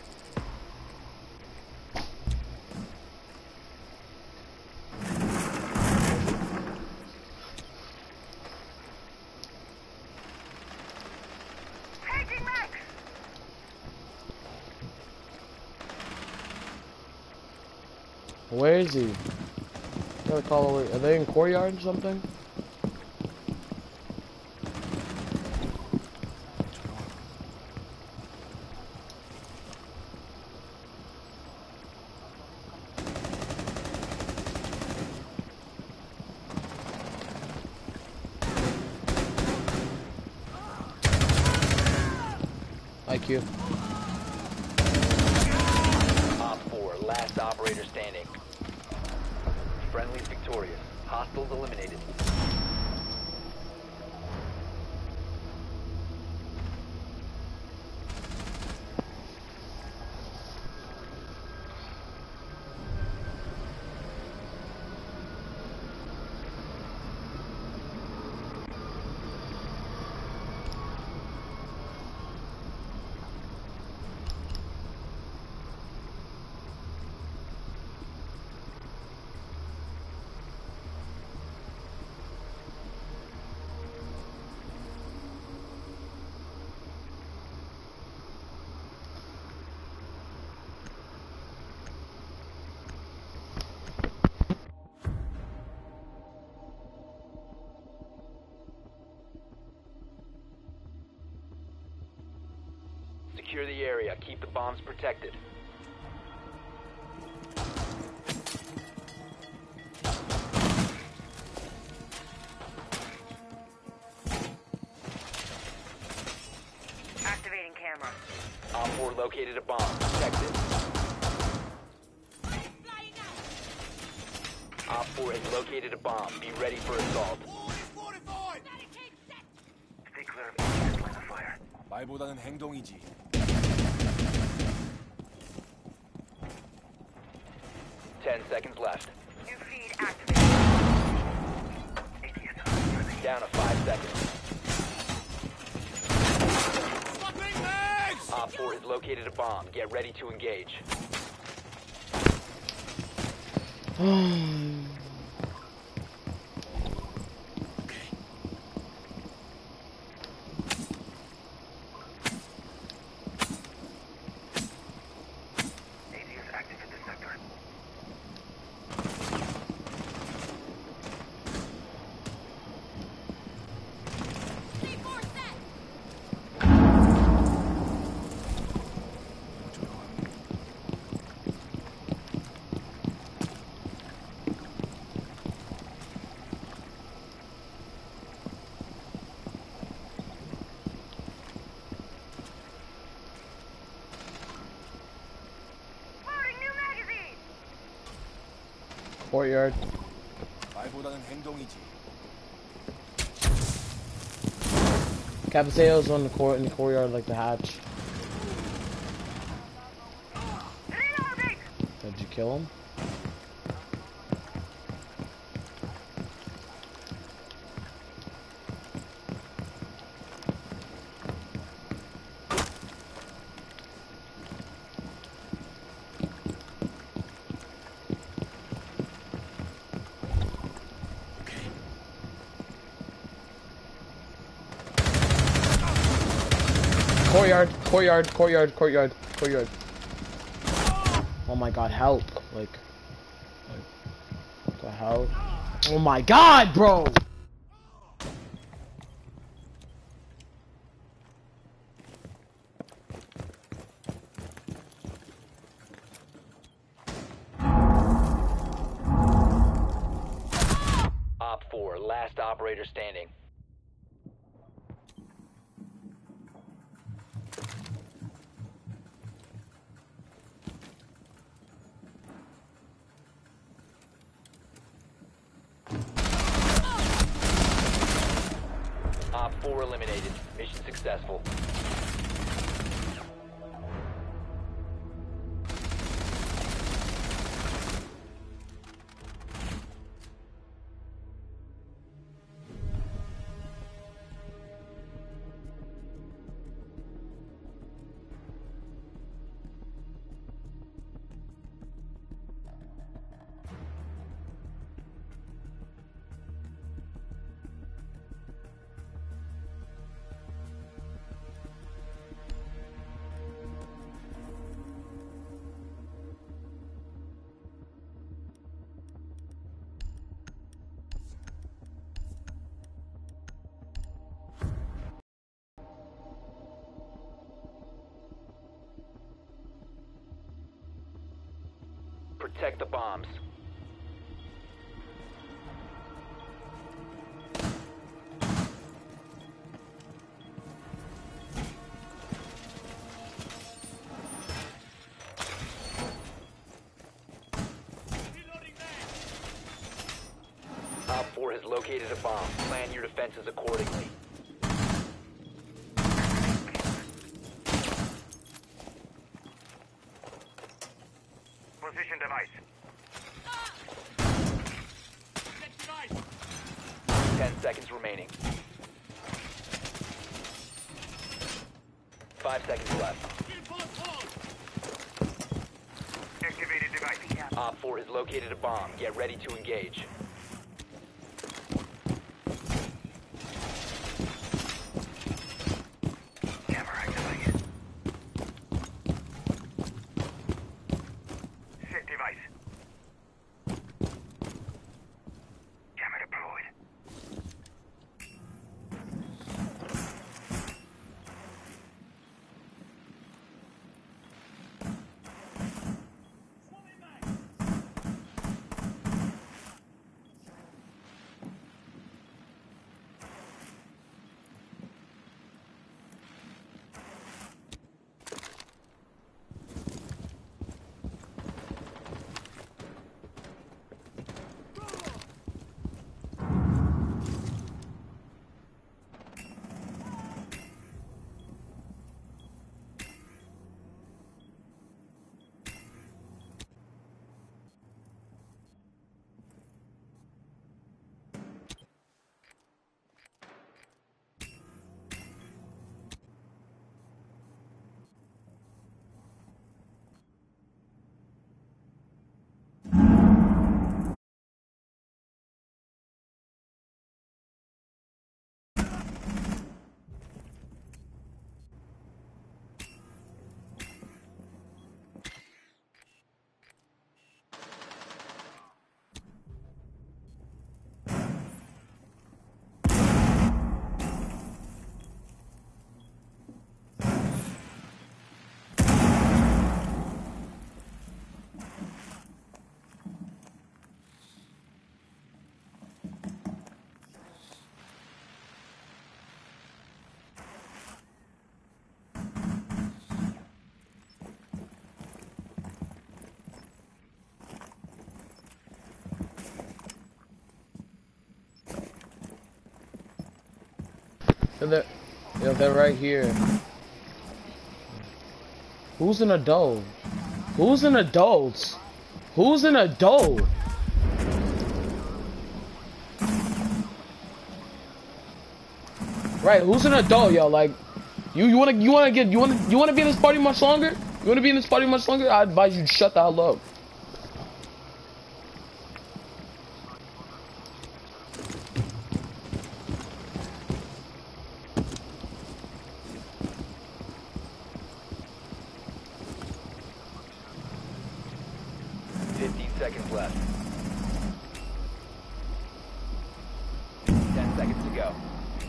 Speaker 3: Taking max!
Speaker 1: Where is he? Gotta call away. Are they in courtyard or something? I Q.
Speaker 2: Op four, last operator standing. Friendly's victorious. Hostiles eliminated. Secure the area. Keep the bombs protected.
Speaker 3: Activating camera.
Speaker 2: Op four located a bomb. Protect it. Op four has located a bomb. Be ready for assault.
Speaker 5: Wall is fortified.
Speaker 3: Stay clear of A D S line of fire.
Speaker 5: 말보다는 행동이지.
Speaker 2: Ten seconds left.
Speaker 3: New feed activated. A D S unfriendly.
Speaker 2: Down to five seconds.
Speaker 5: Swapping mags.
Speaker 2: Op four has located a bomb. Get ready to engage.
Speaker 3: A D S active in this sector. Loading new magazine!
Speaker 1: Courtyard.
Speaker 5: 말보다는 행동이지.
Speaker 1: Capaceo's on the court in the courtyard like the hatch.
Speaker 3: Reloading!
Speaker 1: kill him? Courtyard, courtyard, courtyard, courtyard, courtyard. Oh my god, help. Like, like, what the hell? Oh my god, bro!
Speaker 2: Op four, last operator standing. Op four eliminated. Mission successful. Protect the bombs. Op four has located a bomb. Plan your defenses accordingly.
Speaker 5: Position device. Set device.
Speaker 2: Ten seconds remaining. Five seconds left.
Speaker 5: Activated device.
Speaker 2: Op four has located a bomb. Get ready to engage.
Speaker 5: Camera activated. Set device. Camera deployed.
Speaker 1: They're, yeah, they're right here. Who's an adult? Who's an adult? Who's an adult? Right, who's an adult, yo? Like, you you wanna you wanna get you wanna you wanna be in this party much longer? You wanna be in this party much longer? I advise you to shut the hell up.
Speaker 2: Fifteen seconds left. Ten seconds to go.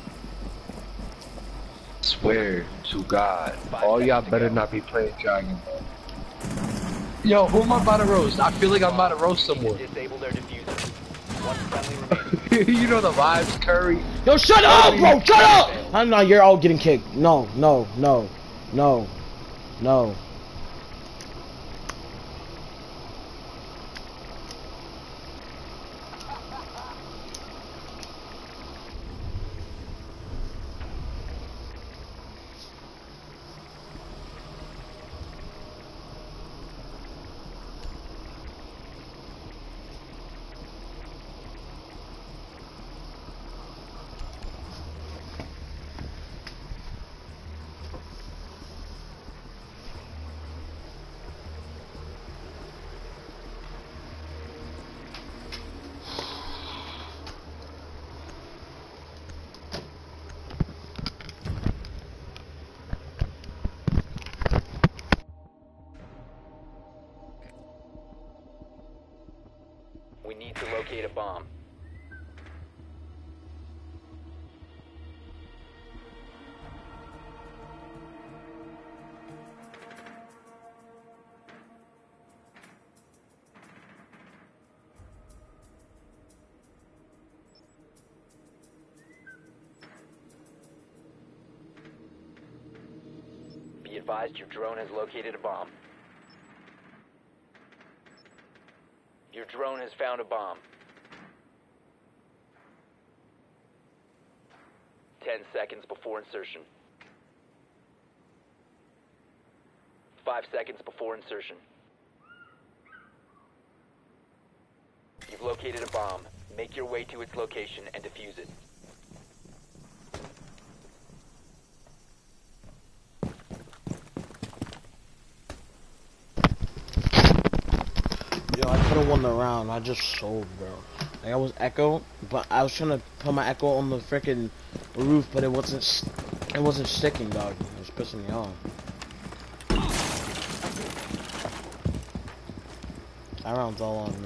Speaker 6: Swear to God,
Speaker 2: Five
Speaker 6: all y'all
Speaker 2: seconds to
Speaker 6: better
Speaker 2: go.
Speaker 6: not be playing Dragon Ball. Yo, who am I about to roast? I feel like I'm about to roast someone.
Speaker 2: Disable their diffuser. One friendly remaining.
Speaker 6: You know the vibes, Curry.
Speaker 1: Yo, shut up, bro! Shut up! I'm not. You're all getting kicked. No, no, no, no, no.
Speaker 2: We need to locate a bomb. Be advised your drone has located a bomb. Your drone has found a bomb. Ten seconds before insertion. Five seconds before insertion. You've located a bomb. Make your way to its location and defuse it.
Speaker 1: Yo, I could have won the round. I just sold, bro. Like, I was Echo, but I was trying to put my Echo on the freaking roof, but it wasn't. It wasn't sticking, dog. It was pissing me off. That round's all on me.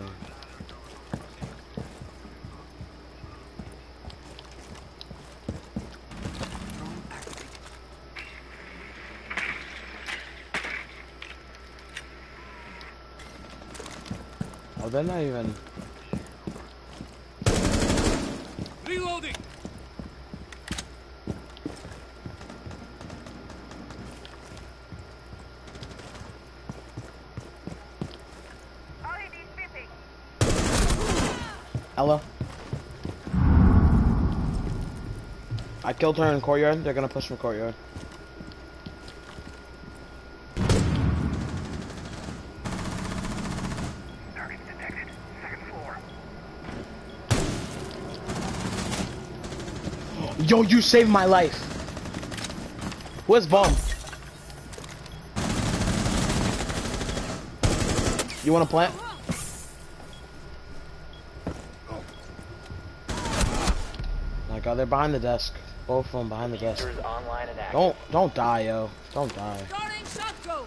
Speaker 1: Oh, they're not even.
Speaker 5: Reloading.
Speaker 1: Ella. I killed her in courtyard. They're gonna push from courtyard.
Speaker 3: Target detected. Second floor.
Speaker 1: Yo, you saved my life. Where's bomb? You wanna plant? My God, they're behind the desk. Both of them behind the desk.
Speaker 2: Diffuser is online and active.
Speaker 1: Don't, don't die, yo. Don't die.
Speaker 4: Starting shotgun.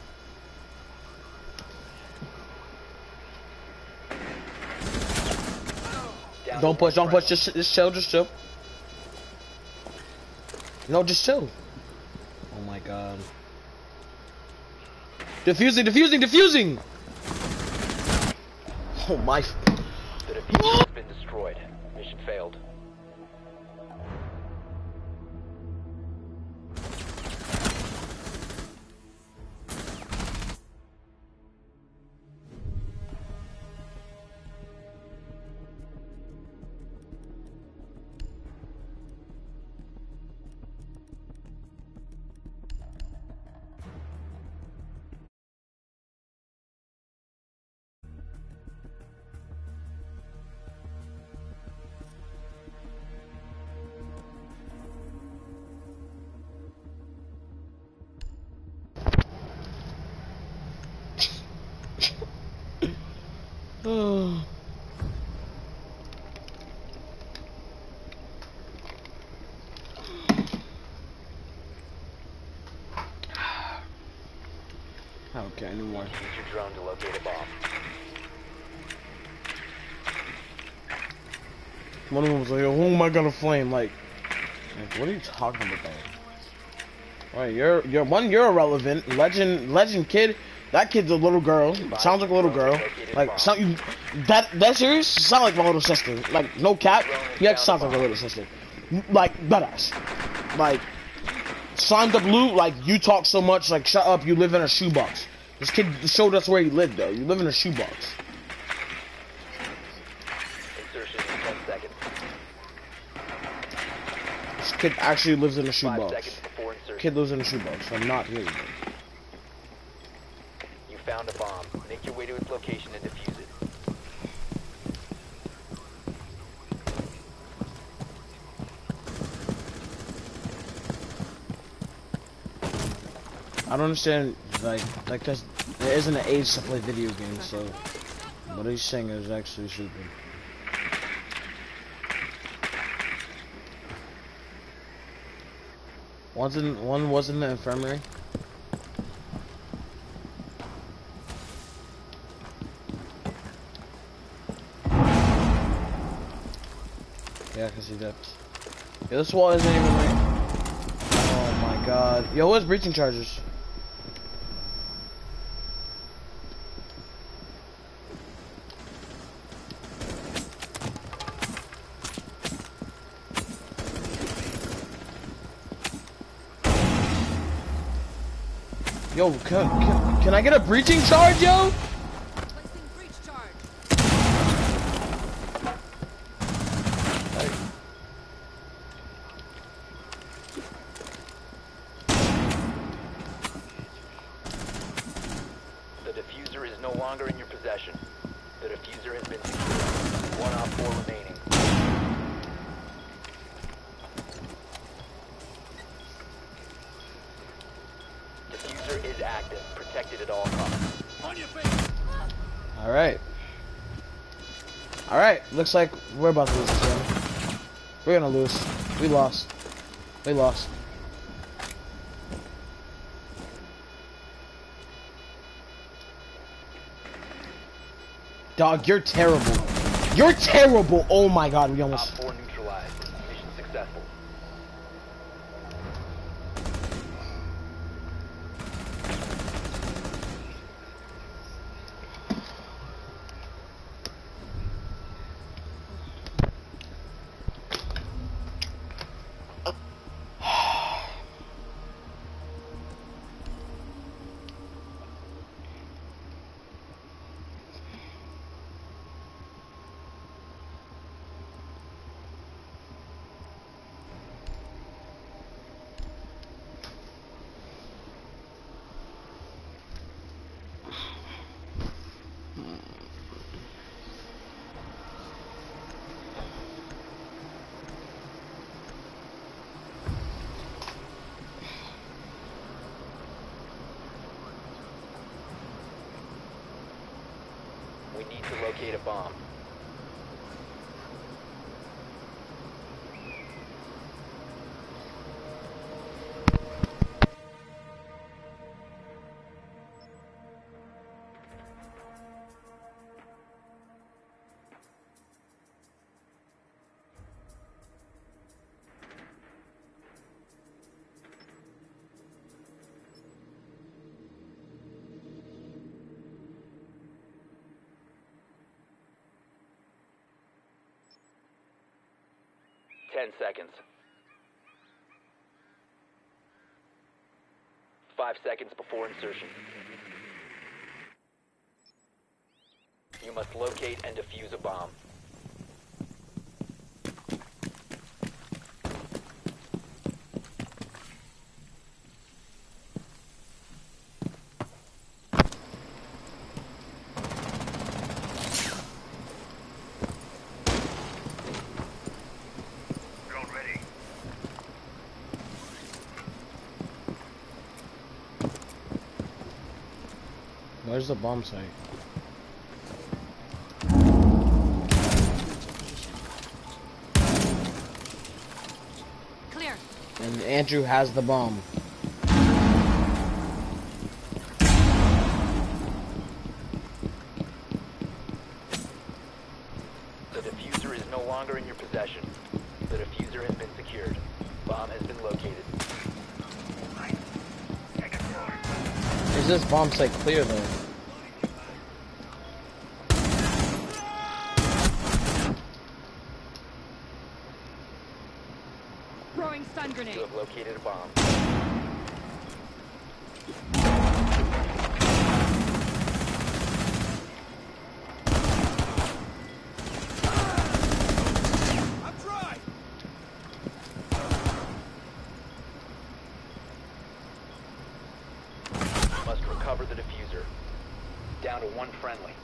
Speaker 2: Down
Speaker 1: Don't
Speaker 2: to
Speaker 1: push,
Speaker 2: one
Speaker 1: don't push.
Speaker 2: friendly.
Speaker 1: Just, just chill, just chill. No, just chill. Oh my God. Diffusing, diffusing, diffusing! Oh my.
Speaker 2: The diffuser has been destroyed. Mission failed.
Speaker 1: Oh. I don't care anymore.
Speaker 2: Use your drone to locate a bomb.
Speaker 1: One of them was like, "Who am I gonna flame?" Like, like what are you talking about? Right, you're you're one. You're irrelevant. Legend, legend kid. That kid's a little girl. Sounds like a little girl. Like, sound you, that that serious? Sound like my little sister. Like, no cap. You actually sound like a little sister. Like, badass. Like, slimed up Lou. Like, you talk so much. Like, shut up. You live in a shoebox. This kid showed us where you live, though. You live in a shoebox.
Speaker 2: Insertion in ten seconds.
Speaker 1: This kid actually lives in a
Speaker 2: Five
Speaker 1: shoebox.
Speaker 2: seconds before insertion.
Speaker 1: Kid lives in a shoebox. I'm not kidding.
Speaker 2: You found a bomb. Make your way to its location and defuse it.
Speaker 1: I don't understand, like, like, cause there isn't an age to play video games, so what he's saying is actually stupid. One's in, one was in the infirmary. Yeah, I can see that. Yeah, this wall isn't even like. Oh my god. Yo, what's breaching charges? Yo, can, can, can I get a breaching charge, yo?
Speaker 4: Placing breach charge.
Speaker 2: The diffuser is no longer in your possession. The diffuser has been secured. One op four remaining. Diffuser is active. Protected at all costs.
Speaker 5: On your face!
Speaker 1: Alright. Alright, looks like we're about to lose this game. We're gonna lose. We lost. We lost. Dog, you're terrible. You're terrible! Oh my god, we
Speaker 2: Op
Speaker 1: almost...
Speaker 2: four neutralized. Mission successful. We need to locate a bomb. Ten seconds. Five seconds before insertion. You must locate and defuse a bomb.
Speaker 5: Drone ready.
Speaker 1: Where's the bomb site? And Andrew has the bomb.
Speaker 2: The diffuser is no longer in your possession. The diffuser has been secured. Bomb has been located.
Speaker 1: Is this bomb site clear though?
Speaker 4: Throwing stun grenade.
Speaker 2: You have located a bomb.
Speaker 5: I'm dry.
Speaker 2: You must recover the diffuser. Down to one friendly.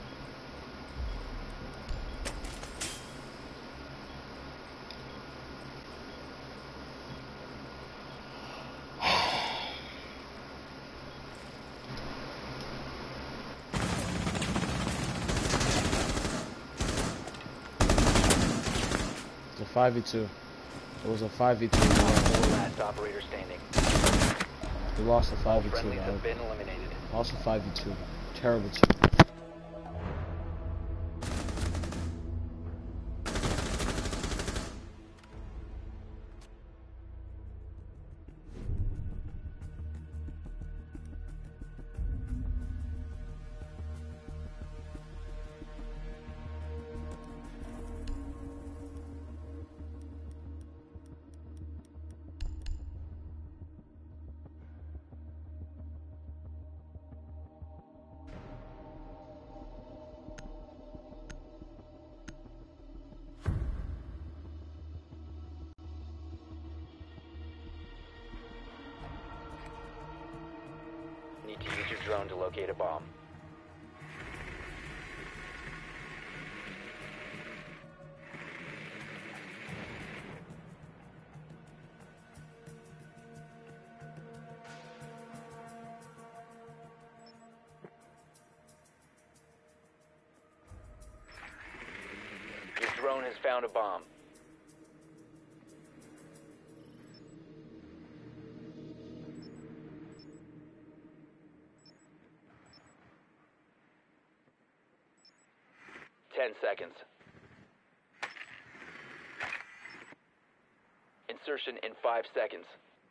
Speaker 1: It's a five v two. It was a five v two.
Speaker 2: Last operator standing.
Speaker 1: We lost a five v two.
Speaker 2: Friendlies have been eliminated.
Speaker 1: Lost a five v two. Terrible team.
Speaker 2: Need to use your drone to locate a bomb. Your drone has found a bomb. Ten seconds. Insertion in five seconds.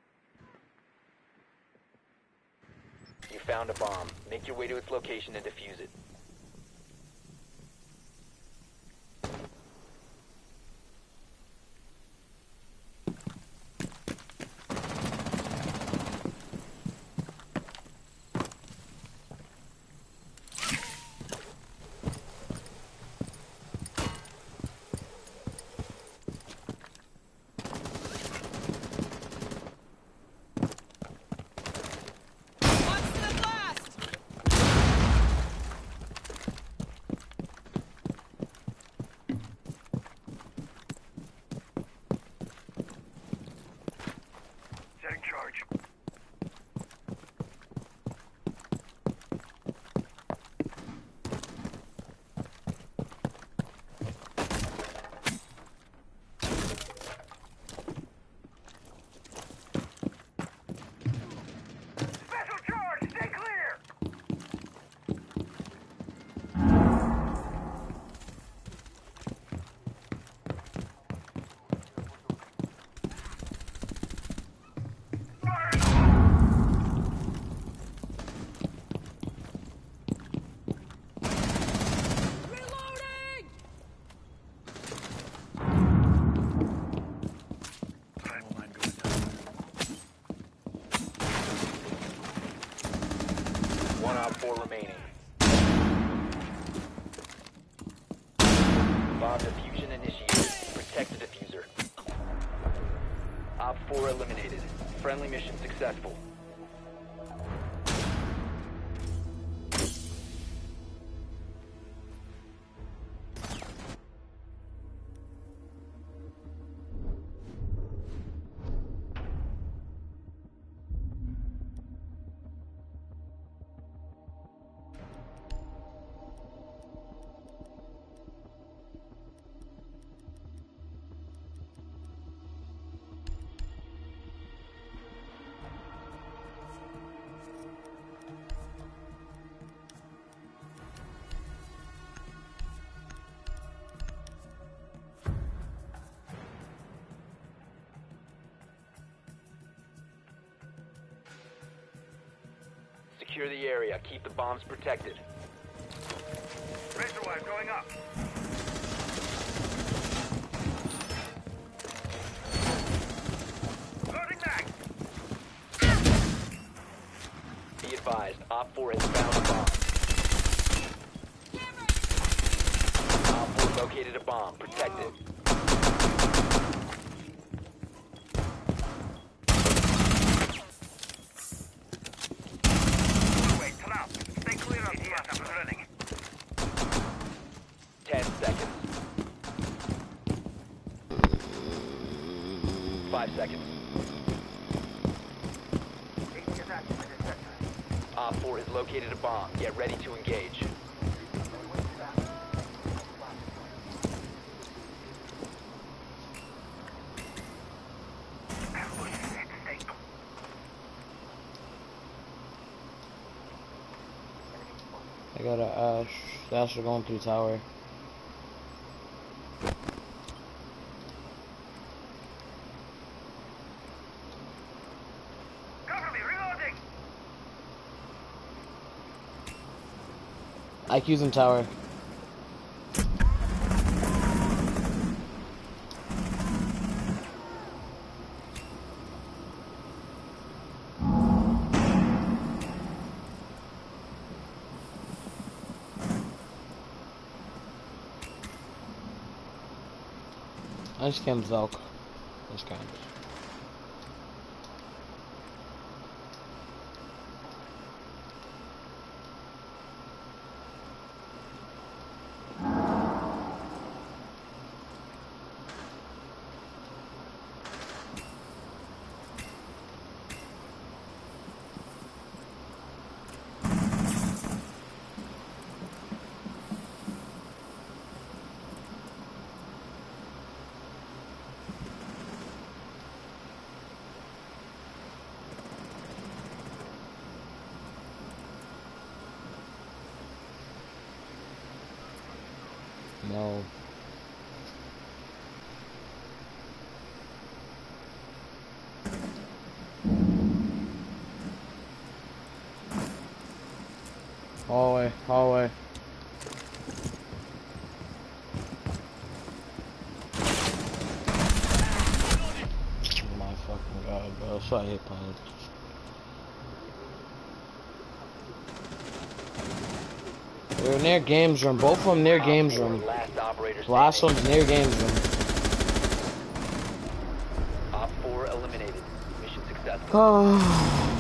Speaker 2: You found a bomb. Make your way to its location and defuse it.
Speaker 4: Constant blast!
Speaker 5: Setting charge. Special charge! Stay clear!
Speaker 4: Reloading!
Speaker 2: One op four remaining. Bomb diffusion initiated. Protect the diffuser. Op four eliminated. Friendly mission successful. secure the area. Keep the bombs protected.
Speaker 5: Razor wire going up. Loading back.
Speaker 2: Be advised, Op four has found a bomb. Op four located a bomb. Protect it.
Speaker 5: Wait, trap. Stay clear of here. Up and running.
Speaker 2: Ten seconds. Five seconds. Op four has located a bomb. Get ready to engage.
Speaker 1: I got a Ash. The Ash are going through tower.
Speaker 5: Cover me, reloading.
Speaker 1: I Q's in tower. I just came Zelk. Just came. No. Hallway, hallway. Oh my fucking god, bro. So I hate pilots. They're near games room. Both of them near games room.
Speaker 2: Last operator
Speaker 1: Last
Speaker 2: standing.
Speaker 1: one's near games room.
Speaker 2: Op four eliminated. Mission successful.
Speaker 1: Oh.